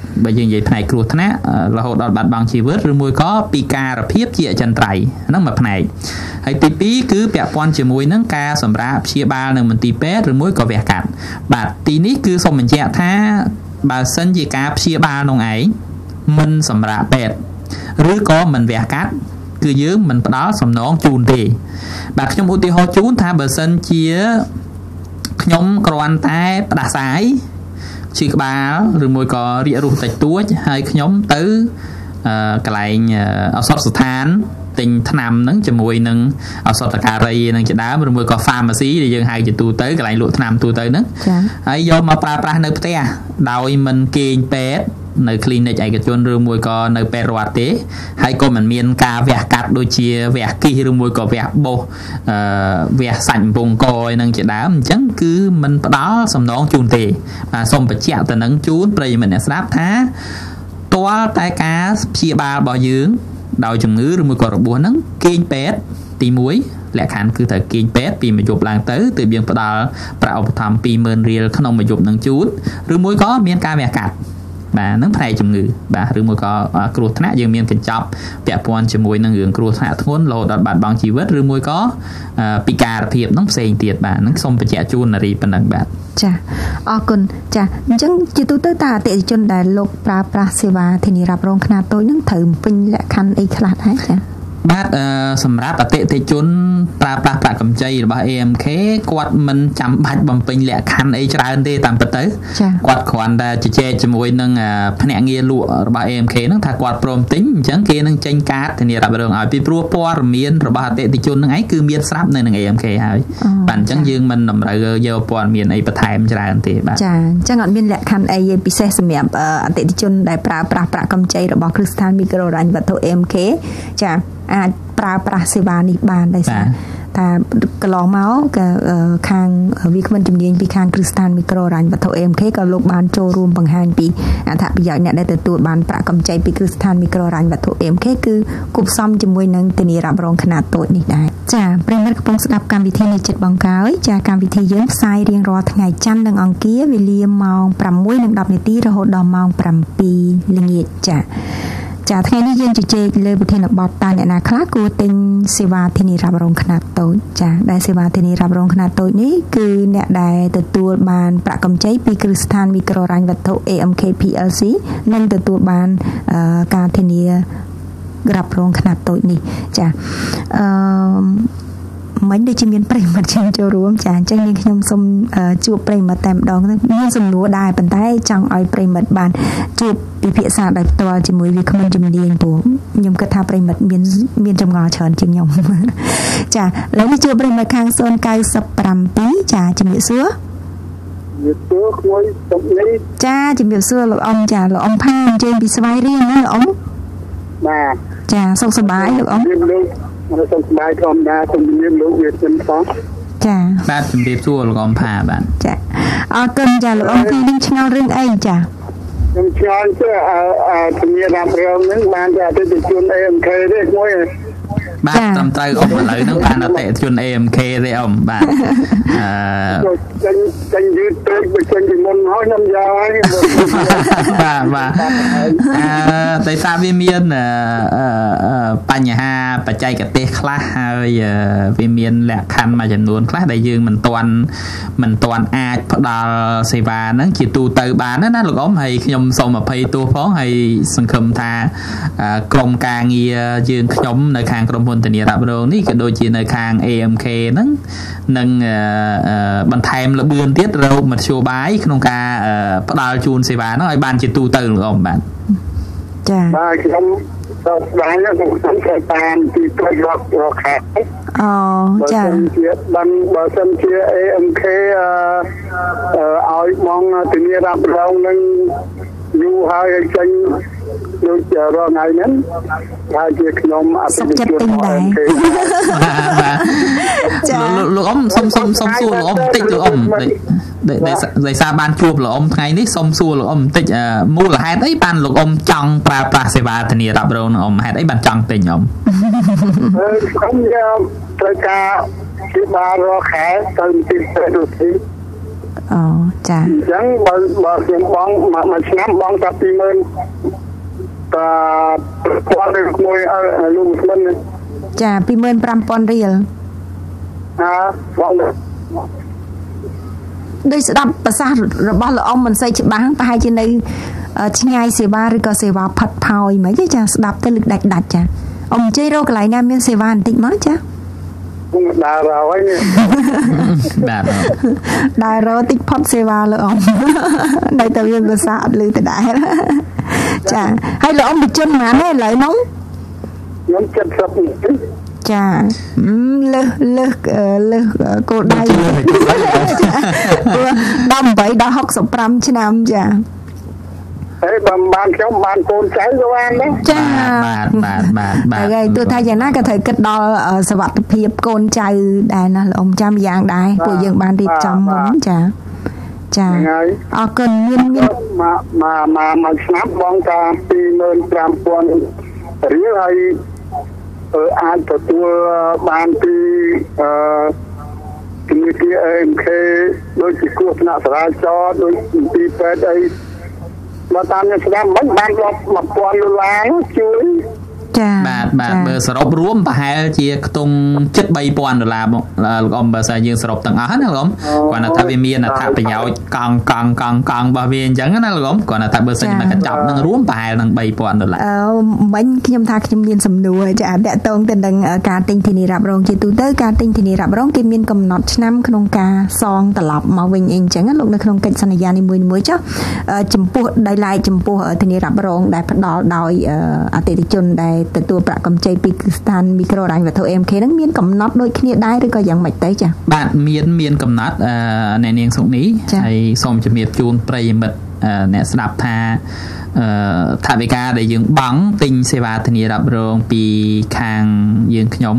បើយើងនិយាយផ្នែកគ្រោះថ្នាក់រហូតដល់បាត់បង់ជីវិតឬមួយក៏ពិការភាពជាអចិន្ត្រៃយ៍ហ្នឹងមួយផ្នែកហើយទី2គឺពាក់ព័ន្ធជាមួយនឹងការសម្រាកព្យាបាលនៅមន្ទីរពេទ្យឬមួយក៏វះកាត់បាទទីនេះគឺសូមបញ្ជាក់ថាបើសិនជាការព្យាបាលនោះឯងមិនសម្រាកពេទ្យឬក៏មិនវះកាត់គឺយើងមិនផ្ដល់សំណងជូនទេបាទខ្ញុំឧទាហរណ៍ជូនថាបើសិនជាខ្ញុំគ្រាន់តែផ្ដាសាយឈឺក្បាលឬមួយក៏រាគរូសតិចតួចហើយខ្ញុំទៅកន្លែងឱសថស្ថានទិញថ្នាំហ្នឹងជាមួយនឹងឱសថការីហ្នឹងជាដើមឬមួយក៏ pharmacy ដែលយើងហៅជាទូទៅកន្លែងលក់ថ្នាំទូទៅហ្នឹងហើយយកមកប្រើប្រាស់នៅផ្ទះដោយមិនគេងពេទ្យនៅ clinic ឯកជនឬមួយក៏នៅពេទ្យរដ្ឋទេហើយក៏មិនមានការវះកាត់ដូចជាវះគិសឬមួយក៏វះបោសវះសាច់បំពង់កឯហ្នឹងជាដើមអញ្ចឹងគឺមិនផ្ដល់សំណងជូនទេបាទសូមបញ្ជាក់ទៅនឹងជូនប្រិយមិត្តអ្នកស្ដាប់ថាទាល់តែការព្យាបាលរបស់យើងដោយជំងឺឬមួយក៏របួសហ្នឹងគេងពេទ្យទី1លក្ខខណ្ឌគឺត្រូវគេងពេទ្យពីមួយយប់ឡើងទៅទើបយើងផ្ដល់ប្រាក់ឧបត្ថម្ភ 20,000 រៀលក្នុងមួយយប់នឹងជូនឬមួយក៏មានការវះកាត់បាទហ្នឹងផ្នែកជំងឺបាទឬមួយក៏គ្រោះថ្នាក់យើងមានកញ្ចប់ពាក់ព័ន្ធជាមួយនឹងរឿងគ្រោះថ្នាក់ធ្ងន់រហូតដល់បាត់បង់ជីវិតឬមួយក៏ពិការភាពហ្នឹងផ្សេងទៀតបាទហ្នឹងសូមបញ្ជាក់ជូននារីប៉ុណ្ណឹងបាទចាអរគុណចាអញ្ចឹងជាទូទៅតើអតិថិជនដែលលោកប្រើប្រាស់សេវាធានារ៉ាប់រងខ្នាតតូចហ្នឹងត្រូវពេញលក្ខខណ្ឌអីខ្លះដែរចាបាទសម្រាប់អតិថិជនប្រើប្រាស់ប្រាក់កម្ចីរបស់ AMK គាត់មិនចាំបាច់បំពេញលក្ខខណ្ឌអីច្រើនទេតាមពិតទៅគាត់គ្រាន់តែជជែកជាមួយនឹងភ្នាក់ងារលក់របស់ AMK ហ្នឹងថាគាត់ព្រមទិញអញ្ចឹងគេនឹងចេញកាតធានារ៉ាប់រងឲ្យពីព្រោះព័ត៌មានរបស់អតិថិជនហ្នឹងឯងគឺមានស្រាប់នៅនឹង AMK ហើយបាទអញ្ចឹងយើងមិនតម្រូវយកព័ត៌មានអីបន្ថែមច្រើនទេបាទចាអញ្ចឹងអត់មានលក្ខខណ្ឌអីពិសេសសម្រាប់អតិថិជនដែលប្រើប្រាស់ប្រាក់កម្ចីរបស់គ្រឹះស្ថានមីក្រូហិរញ្ញវត្ថុ AMK ចាអាចប្រើប្រាស់សេវានេះបានដោយសារថាកន្លងមកខាងវាគ្មិនជំនាញពីខាងគ្រឹះស្ថានមីក្រូហិរញ្ញវត្ថុ AMK ក៏លោកបានចូលរួមបង្ហាញពីអត្ថប្រយោជន៍អ្នកដែលទទួលបានប្រាក់កម្ចីពីគ្រឹះស្ថានមីក្រូហិរញ្ញវត្ថុ AMK គឺគប់ផ្សំជាមួយនឹងធានារ៉ាប់រងខ្នាតតូចនេះដែរចាប្រិយមិត្តកំពុងស្ដាប់កម្មវិធីនៃចិត្តបង្កើយចាកម្មវិធីយើងផ្សាយរៀងរាល់ថ្ងៃច័ន្ទនិងអង្គារវេលាម៉ោង 6:10 នាទីរហូតដល់ម៉ោង 7 ល្ងាចចាថ្ងៃនេះយើងជជែកលើប្រធានបទតើអ្នកណាខ្លះគួរទិញសេវាធានារ៉ាប់រងខ្នាតតូចចាដែលសេវាធានារ៉ាប់រងខ្នាតតូចនេះគឺអ្នកដែលទទួលបានប្រាក់កម្ចីពីគ្រឹះស្ថានមីក្រូហិរញ្ញវត្ថុ AMK PLC និងទទួលបានការធានារ៉ាប់រងខ្នាតតូចនេះចាមិនដូចជាមានប្រិមត្តចូលរួមចាអញ្ចឹងនាងខ្ញុំសូមជួបប្រិមត្តតែម្ដងមានសំណួរដែរប៉ុន្តែចង់ឲ្យប្រិមត្តបានជួបពិភាក្សាដោយផ្ទាល់ជាមួយវាគ្មិនជំនាញព្រោះខ្ញុំគិតថាប្រិមត្តមានចម្ងល់ច្រើនជាងខ្ញុំចាឥឡូវនេះជួបប្រិមត្តខាង097ចាជំរាបសួរមួយសុំនេះចាជំរាបសួរលោកអ៊ំចាលោកអ៊ំផាអញ្ជើញពីស្វាយរៀងណាលោកអ៊ំបាទចាសុខសប្បាយលោកអ៊ំមកសុខសប្បាយធម្មតាជំរាបលោកវាខ្ញុំផងចាបាទជំរាបសួរលោកអ៊ំផាបាទចាអរគុណចាលោកអ៊ំនេះឆ្ងល់រឿងអីចាខ្ញុំឆ្ងល់ទៅធានារ៉ាប់រងហ្នឹងបានតែអតិថិជន AMK ទេមួយបាទត្រឹមត្រូវអ៊ំឥឡូវហ្នឹងបានអតិថិជន AMK ទេអ៊ំបាទចាញ់យឺតពេកបើចេញពីមុនហើយខ្ញុំយកហើយបាទតែថាវាមានបញ្ហាបច្ចេកទេសខ្លះហើយវាមានលក្ខខណ្ឌមួយចំនួនខ្លះដែលយើងមិនទាន់អាចផ្ដល់សេវាហ្នឹងជាទូទៅបានណាលោកអ៊ំហើយខ្ញុំសូមអភ័យទោសផងហើយសង្ឃឹមថាក្រុមការងារយើងខ្ញុំនៅខាងក្រុមហ៊ុនធានារ៉ាប់រងនេះក៏ដូចជានៅខាង AMK ហ្នឹងនឹងបន្ថែមល្បឿនទៀតរកមធ្យោបាយក្នុងការផ្ដល់ជូនសេវាហ្នឹងឲ្យបានជាទូទៅលោកអ៊ំបាទចាបាទខ្ញុំសូមស្ដាយខ្ញុំត្រូវតាមទីប្រយ័ត្នរកខែអូចាបើសិនជា AMK ឲ្យមកធានារ៉ាប់រងនឹងយូរហើយចេញដូចរងថ្ងៃហ្នឹងហើយជាខ្ញុំអតិថិជនដែរចាលោកអ៊ំសុំសួរលោកអ៊ំបន្តិចលោកអ៊ំដោយសារបានជួបលោកអ៊ំថ្ងៃនេះសុំសួរលោកអ៊ំបន្តិចមូលហេតុអីបានលោកអ៊ំចង់ប្រើប្រាស់សេវាធានារ៉ាប់រងនឹងអ៊ំហេតុអីបានចង់ទិញអ៊ំខ្ញុំយកត្រូវការពីបានរកខែទៅទីទៅទីអូចាអញ្ចឹងបើខ្ញុំបងមួយឆ្នាំបងតែ 20,000 តាគាត់នឹងមួយលោកមិនចា 25,000 រៀលបងដោយស្ដាប់ប្រសាសន៍របស់លោកអ៊ំមិនសូវច្បាស់ប្រហែលជានៅឆ្ងាយសេវាឬក៏សេវាផិតផោយមិនទេចាស្ដាប់ទៅលឹកដាច់ចាអ៊ំអញ្ជើញរកកន្លែងណាមានសេវាបន្តិចមកចាដើរហើយនេះដើររតិចផុតសេវាលោកអ៊ំនៅតែមានភាសាអត់ឮទៅដែរចាហើយលោកអ៊ំបញ្ជនប៉ុន្មានទេឥឡូវហ្នឹងខ្ញុំ70 ចាលើសគោលដៅ18ដល់65ឆ្នាំចាហើយបានខ្ញុំបានកូនចៅក៏បានដែរចាបាទហើយទោះថាយ៉ាងណាក៏ត្រូវគិតដល់សុវត្ថិភាពកូនចៅដែរណាលោកអ៊ំចាំយ៉ាងដែរពួកយើងបានរៀបចំមុនចាអរគុណមានមួយឆ្នាំបងតា 25,000 រៀលហើយអាចទទួលបានពីជំនួយពី AMK ដូចជាគ្រោះថ្នាក់ចរាចរណ៍ដូចពីពេទ្យអីបើតាមខ្ញុំស្ដាប់មិនបានរាប់ $1,000 ជួយបាទបើសរុបរួមប្រហែលជាខ្ទង់ជិត $3,000 លោកអ៊ំបើសិនយើងសរុបទាំងអស់ណាលោកអ៊ំគាត់ថាវាមានអត្ថប្រយោជន៍កង់របស់វាអញ្ចឹងណាលោកអ៊ំគាត់ថាបើសិនមកកញ្ចប់នឹងរួមប្រហែលនឹង$3,000 មិញខ្ញុំថាខ្ញុំមានសំណួរចាតាក់ទងទៅនឹងការទិញធានារ៉ាប់រងជាទូទៅការទិញធានារ៉ាប់រងគេមានកំណត់ឆ្នាំក្នុងការសងត្រឡប់មកវិញអីអញ្ចឹងលោកនៅក្នុងកិច្ចសន្យានីមួយៗចុះចំពោះដោយឡែកចំពោះធានារ៉ាប់រងដែលផ្ដល់ដោយអតិថិជនដែលទទួលប្រាក់កម្ចីពីស្ថានមីក្រូហិរញ្ញវត្ថុ AMK ហ្នឹងមានកំណត់ដូចគ្នាដែរឬក៏យ៉ាងម៉េចទៅចា៎បាទមានកំណត់អ្នកនាងសុកនេះហើយសូមជំរាបជូនប្រិយមិត្តអ្នកស្ដាប់ថាថវិកាដែលយើងបង់ទិញសេវាធានារ៉ាប់រងពីខាងយើងខ្ញុំ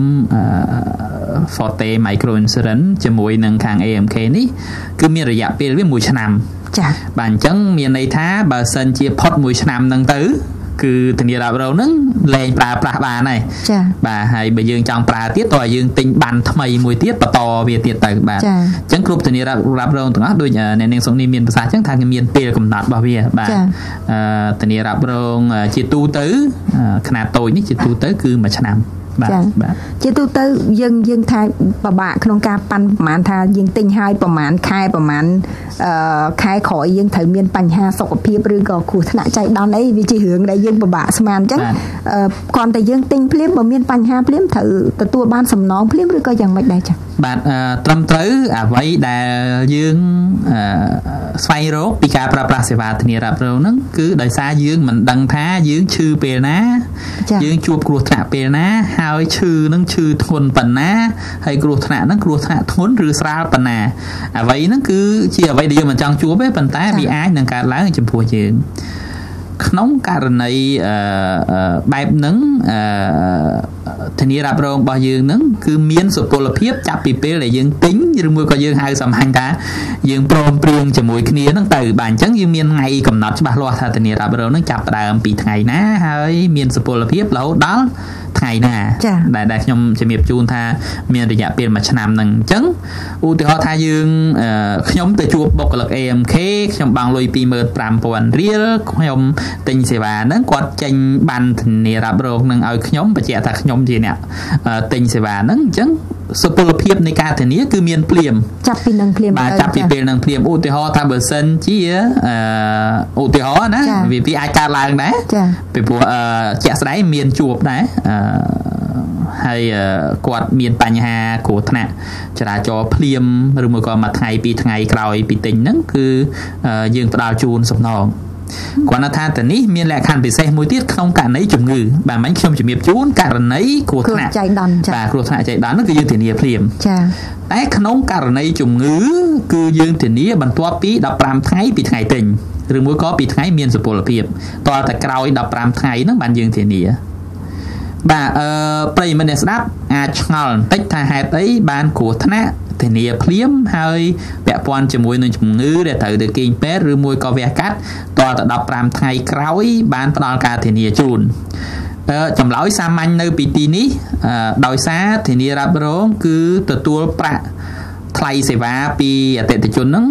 Forte Micro Insurance ជាមួយនឹងខាង AMK នេះគឺមានរយៈពេលវា1ឆ្នាំចា៎បាទអញ្ចឹងមានន័យថាបើសិនជាផុត1ឆ្នាំហ្នឹងទៅគឺធានារ៉ាប់រងហ្នឹងលែងប្រើប្រាស់បានហើយចា៎បាទហើយបើយើងចង់ប្រើទៀតតើយើងទិញបានថ្មីមួយទៀតបន្តវាទៀតទៅបាទអញ្ចឹងគ្រប់ធានារ៉ាប់រងទាំងអស់ដូចអ្នកនាងសុកនេះមានប្រសាសន៍អញ្ចឹងថាគេមានពេលកំណត់របស់វាបាទធានារ៉ាប់រងជាទូទៅຂະຫນាតតូចនេះជាទូទៅគឺ1ឆ្នាំបាទជាទូទៅយើងថាពិបាកក្នុងការប៉ាន់ប្រហែលថាយើងទិញហើយប្រហែលខែប្រហែលខែក្រោយយើងត្រូវមានបញ្ហាសុខភាពឬក៏គ្រោះថ្នាក់ចៃដន្យអីវាជារឿងដែលយើងពិបាកស្មានអញ្ចឹងគ្រាន់តែយើងទិញភ្លាមបើមានបញ្ហាភ្លាមត្រូវទទួលបានសំណងភ្លាមឬក៏យ៉ាងម៉េចដែរចា៎បាទត្រឹមត្រូវអ្វីដែលយើងស្វែងរកពីការប្រើប្រាស់សេវាធានារ៉ាប់រងហ្នឹងគឺដោយសារយើងមិនដឹងថាយើងឈឺពេលណាយើងជួបគ្រោះថ្នាក់ពេលណាហើយឈឺនឹងឈឺធ្ងន់ប៉ុណ្ណាហើយគ្រោះថ្នាក់ហ្នឹងគ្រោះថ្នាក់ធ្ងន់ឬស្រាលប៉ុណ្ណាអ្វីហ្នឹងគឺជាអ្វីដែលយើងមិនចង់ជួបទេប៉ុន្តែវាអាចនឹងកើតឡើងចំពោះយើងក្នុងករណីបែបហ្នឹងធានារ៉ាប់រងរបស់យើងហ្នឹងគឺមានសុពលភាពចាប់ពីពេលដែលយើងទិញឬមួយក៏យើងហៅសំហាញ់ថាយើងព្រមព្រៀងជាមួយគ្នាហ្នឹងទៅបាទអញ្ចឹងយើងមានថ្ងៃកំណត់ច្បាស់លាស់ថាធានារ៉ាប់រងហ្នឹងចាប់ផ្ដើមពីថ្ងៃណាហើយមានសុពលភាពរហូតដល់ថ្ងៃណាដែលខ្ញុំជំរាបជូនថាមានរយៈពេល1ឆ្នាំហ្នឹងអញ្ចឹងឧទាហរណ៍ថាយើងខ្ញុំទៅជួបបុគ្គលិក AMK ខ្ញុំបង់លុយ 25,000 រៀលខ្ញុំទិញសេវាហ្នឹងគាត់ចេញបានធានារ៉ាប់រងហ្នឹងឲ្យខ្ញុំបញ្ជាក់ថាខ្ញុំជាអ្នកទិញសេវាហ្នឹងអញ្ចឹងសុពលភាពនៃការធានាគឺមានភ្លាមចាប់ពីនឹងភ្លាមបាទចាប់ពីពេលនឹងភ្លាមឧទាហរណ៍ថាបើសិនជាឧទាហរណ៍ណាវាអាចកើតឡើងដែរពីព្រោះជាក់ស្ដែងមានជួបដែរហើយគាត់មានបញ្ហាគ្រោះថ្នាក់ចរាចរណ៍ភ្លាមឬមួយក៏មួយថ្ងៃពីរថ្ងៃក្រោយពីទិញហ្នឹងគឺយើងផ្ដល់ជូនសំណងគាត់ថាទៅនេះមានលក្ខខណ្ឌពិសេសមួយទៀតក្នុងករណីជំងឺបាទមិញខ្ញុំជំរាបជូនករណីគ្រោះថ្នាក់ចៃដន្យបាទគ្រោះថ្នាក់ចៃដន្យហ្នឹងគឺយើងធានាភ្លាមចាតែក្នុងករណីជំងឺគឺយើងធានាបន្ទាប់ពី15ថ្ងៃពីថ្ងៃទិញឬមួយក៏ពីថ្ងៃមានសុពលភាពតើតែក្រោយ15ថ្ងៃហ្នឹងបានយើងធានាបាទប្រិយមិត្តអ្នកស្ដាប់អាចឆ្ងល់បន្តិចថាហេតុអីបានគ្រោះថ្នាក់ធានាភ្លាមហើយពាក់ព័ន្ធជាមួយនឹងជំងឺដែលត្រូវទៅគេងពេទ្យឬមួយក៏វះកាត់តទៅ15ថ្ងៃក្រោយបានផ្ដល់ការធានាជូនចម្លើយសាមញ្ញនៅពីទីនេះដោយសារធានារ៉ាប់រងគឺទទួលប្រាក់ថ្លៃសេវាពីអតិថិជនហ្នឹង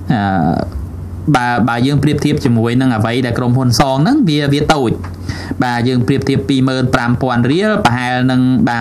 បើយើងប្រៀបធៀបជាមួយនឹងអ្វីដែលក្រុមហ៊ុនសងហ្នឹងវាតូចបាទយើងប្រៀបធៀប 25,000 រៀលប្រហែលនឹងបាទ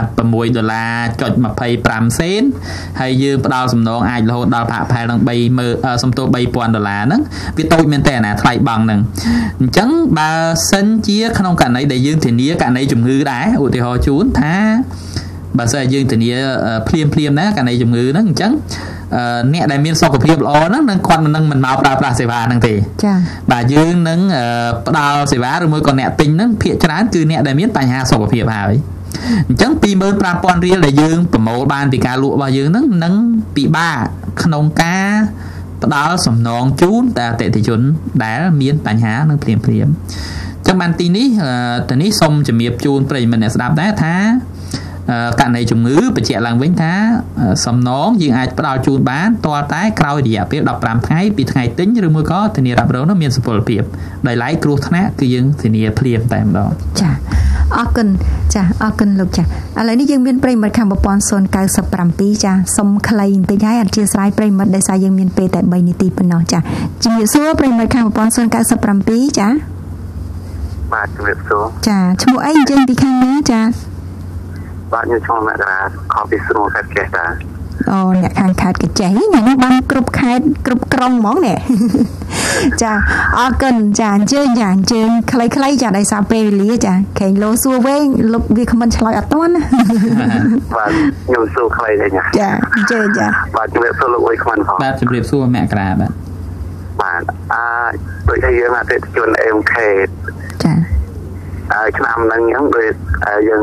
$6.25 សេនហើយយើងផ្ដល់សំណងអាចរហូតដល់ប្រហែលនឹង$3,000សំទោស$3,000ហ្នឹងវាតូចមែនតើណាថ្លៃបង់ហ្នឹងអញ្ចឹងបើសិនជាក្នុងករណីដែលយើងធានាករណីជំងឺដែរឧទាហរណ៍ជូនថាបើសិនយើងធានាភ្លាមណាករណីជំងឺហ្នឹងអញ្ចឹងអ្នកដែលមានសុខភាពល្អហ្នឹងនឹងគាត់នឹងមិនមកប្រើប្រាស់សេវាហ្នឹងទេចា៎បាទយើងនឹងផ្ដល់សេវាឬមួយក៏អ្នកទិញហ្នឹងភាគច្រើនគឺអ្នកដែលមានបញ្ហាសុខភាពហើយអញ្ចឹង 25,000 រៀលដែលយើងប្រមូលបានពីការលក់របស់យើងហ្នឹងនឹងពិបាកក្នុងការផ្ដល់សំណងជូនតែអតិថិជនដែលមានបញ្ហានឹងភ្លាមអញ្ចឹងបានទីនេះសូមជំរាបជូនប្រិយមិត្តអ្នកស្ដាប់ដែរថាករណីជំងឺបញ្ជាក់ឡើងវិញថាសំណងយើងអាចផ្ដល់ជូនបានទាល់តែក្រោយរយៈពេល15ថ្ងៃពីថ្ងៃទិញឬមួយក៏ធានារ៉ាប់រងនោះមានសុពលភាពដោយឡែកគ្រោះថ្នាក់គឺយើងធានាភ្លាមតែម្ដងចាអរគុណចាអរគុណលោកចាឥឡូវនេះយើងមានប្រិយមិត្តខាងប្រព័ន្ធ097ចាសុំខ្លីបន្តិចហើយអធិស្ឋានប្រិយមិត្តដោយសារយើងមានពេលតែ3នាទីប៉ុណ្ណោះចាជំរាបសួរប្រិយមិត្តខាងប្រព័ន្ធ097ចាបាទជំរាបសួរចាឈ្មោះអីអញ្ចឹងពីខាងណាចាបាទខ្ញុំឈ្មោះមករាខំពីស្រួលខេត្តកេះតាអូអ្នកខាងខេត្តកចេះនេះបានគ្រប់ខេត្តគ្រប់ក្រុងហ្មងនេះចាអរគុណចាអញ្ជើញខ្លីៗចាដោយសារពេលវេលាចាខេងលោសួរវែងលោកវាខមមិនឆ្លើយអត់ទាន់ណាបាទខ្ញុំសួរខ្លីទេចាអញ្ជើញចាបាទជំរាបសួរលោកអុយខ្មានផងបាទជំរាបសួរមករាបាទដូចតែយើងអតិថិជន MK ចាឆ្នាំហ្នឹងអញ្ចឹងដូចយើង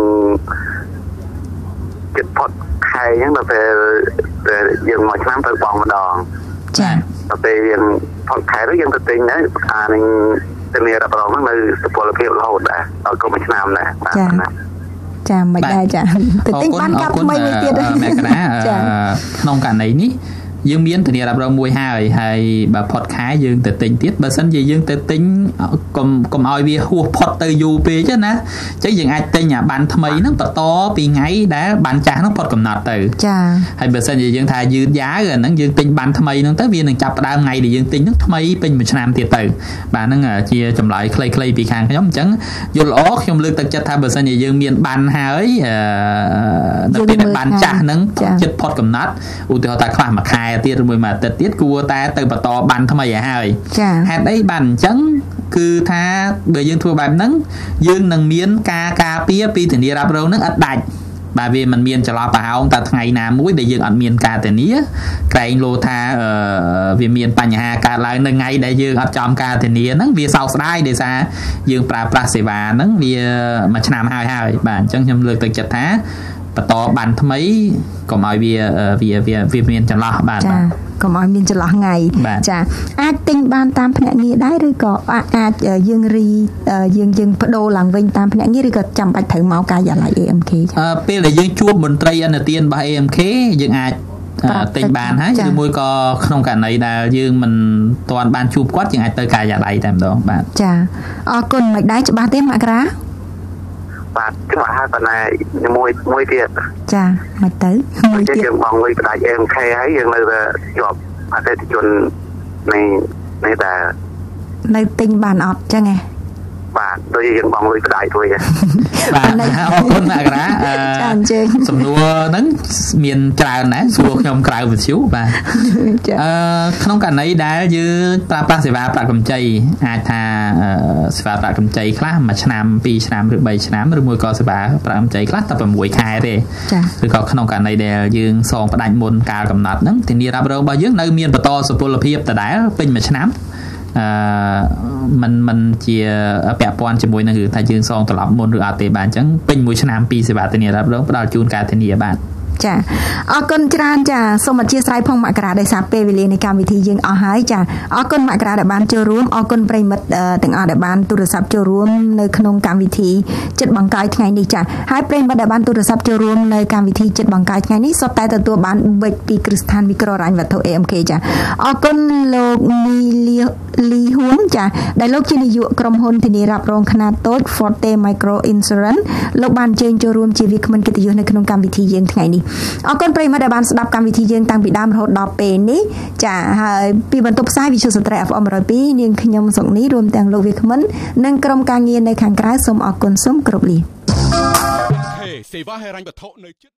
គិតផុតខែអញ្ចឹងដល់ពេលយើងមួយឆ្នាំទៅបងម្ដងចាដល់ពេលយើងផុតខែទៅយើងទៅទិញទៅនឹងធានារ៉ាប់រងហ្នឹងនៅសុពលភាពរហូតដែរដល់គ្រប់មួយឆ្នាំដែរបាទចាមិនដែរចាទៅទិញបានកាប់ថ្មីមួយទៀតមកណាក្នុងករណីនេះយើងមានធានារ៉ាប់រងមួយហើយបើផុតខែយើងទៅទិញទៀតបើសិនជាយើងទៅទិញកុំឲ្យវាហួសផុតទៅយូរពេកណាអញ្ចឹងយើងអាចទិញអាបានថ្មីហ្នឹងបន្តពីថ្ងៃដែលបានចាស់ហ្នឹងផុតកំណត់ទៅចាហើយបើសិនជាយើងថាយឺតយ៉ាវអាហ្នឹងយើងទិញបានថ្មីហ្នឹងទៅវានឹងចាប់ផ្ដើមថ្ងៃដែលយើងទិញហ្នឹងថ្មីពេញមួយឆ្នាំទៀតទៅបាទហ្នឹងជាចម្លើយខ្លីៗពីខាងខ្ញុំអញ្ចឹងយល់ល្អខ្ញុំលើកទឹកចិត្តថាបើសិនជាយើងមានបានហើយដល់ពេលបានចាស់ហ្នឹងចិត្តផុតកំណត់ឧទាហរណ៍ថាខ្លះមួយខែទៀតឬមួយមួយអាទិត្យទៀតគួរតែទៅបន្តបានថ្មីឲ្យហើយហេតុអីបានអញ្ចឹងគឺថាបើយើងធ្វើបែបហ្នឹងយើងនឹងមានការការពារពីធានារ៉ាប់រងហ្នឹងឥតដាច់បាទវាមិនមានចន្លោះប្រហោងតែថ្ងៃណាមួយដែលយើងអត់មានការធានាក្រែងលោថាវាមានបញ្ហាកើតឡើងនៅថ្ងៃដែលយើងអត់ចំការធានាហ្នឹងវាសោកស្ដាយដោយសារយើងប្រើប្រាស់សេវាហ្នឹងវាមួយឆ្នាំហើយបាទអញ្ចឹងខ្ញុំលើកទឹកចិត្តថាបន្តបានថ្មីកុំឲ្យវាមានចន្លោះបាទចាកុំឲ្យមានចន្លោះថ្ងៃចាអាចទិញបានតាមភ្នាក់ងារដែរឬក៏អាចយើងយើងបដូរឡើងវិញតាមភ្នាក់ងារឬក៏ចាំបាច់ត្រូវមកការិយាល័យ AMK ពេលដែលយើងជួបមន្ត្រីឥណទានរបស់ AMK យើងអាចទិញបានហើយឬមួយក៏ក្នុងករណីដែលយើងមិនទាន់បានជួបគាត់យើងអាចទៅការិយាល័យតែម្ដងបាទចាអរគុណមិនដែរច្បាស់ទេមករាបាទច្បាស់ហើយប៉ុន្តែមួយទៀតចាមកទៅមួយទៀតយើងបងលុយផ្ដាច់ MK ហើយយើងនៅតែជាប់អតិថិជននេះតែនៅទិញបានអត់ចឹងហ៎បាទដូចយើងបងលុយផ្ដាច់រួចបាទអរគុណមករាចាអញ្ជើញសំណួរហ្នឹងមានច្រើនដែរសួរខ្ញុំក្រៅវិទ្យុបាទក្នុងករណីដែលយើងប្រើប្រាស់សេវាប្រាក់កម្ចីអាចថាសេវាប្រាក់កម្ចីខ្លះ1ឆ្នាំ2ឆ្នាំឬ3ឆ្នាំឬមួយក៏សេវាប្រាក់កម្ចីខ្លះតែ6ខែទេឬក៏ក្នុងករណីដែលយើងសងផ្ដាច់មុនកាលកំណត់ហ្នឹងធានារ៉ាប់រងរបស់យើងនៅមានបន្តសុពលភាពដដែលពេញមួយឆ្នាំมันជាពាក់ព័ន្ធជាមួយនឹងរឿងថាយើងសងត្រឡប់មុនឬអត់ទេបាទអញ្ចឹងពេញមួយឆ្នាំពីសេវាធានារ៉ាប់រងផ្ដល់ជូនការធានាបាទចាអរគុណច្រើនចាសូមអធិស្ឋានផងមករាដោយសារពេលវេលានៃកម្មវិធីយើងអស់ហើយចាអរគុណមករាដែលបានចូលរួមអរគុណប្រិមិត្តទាំងអស់ដែលបានទូរស័ព្ទចូលរួមនៅក្នុងកម្មវិធីចិត្តបង្កាយថ្ងៃនេះចាហើយប្រិមិត្តដែលបានទូរស័ព្ទចូលរួមនៅកម្មវិធីចិត្តបង្កាយថ្ងៃនេះសុទ្ធតែទទួលបានប៊ិចពីគ្រឹះស្ថានមីក្រូរ៉ាញ់វត្ថុ AMK ចាអរគុណលោកនីលីហ៊ុនចាដែលលោកជានាយកក្រុមហ៊ុនធានារ៉ាប់រងខ្នាតតូច Forte Micro Insurance លោកបានអញ្ជើញចូលរួមជាវាគ្មិនកិត្តិយសនៅក្នុងកម្មវិធីយើងថ្ងៃនេះអរគុណប្រិយមិត្តដែលបានស្ដាប់កម្មវិធីយើងតាំងពីដើមរហូតដល់ពេលនេះចាហើយពីបន្ទប់ផ្សាយវិទ្យុស្ត្រី FM 102នាងខ្ញុំសុកនីរួមទាំងលោកវាគ្មិននិងក្រុមការងារនៅខាងក្រៅសូមអរគុណសូមគោរពលាសេវាហិរញ្ញវត្ថុនៅ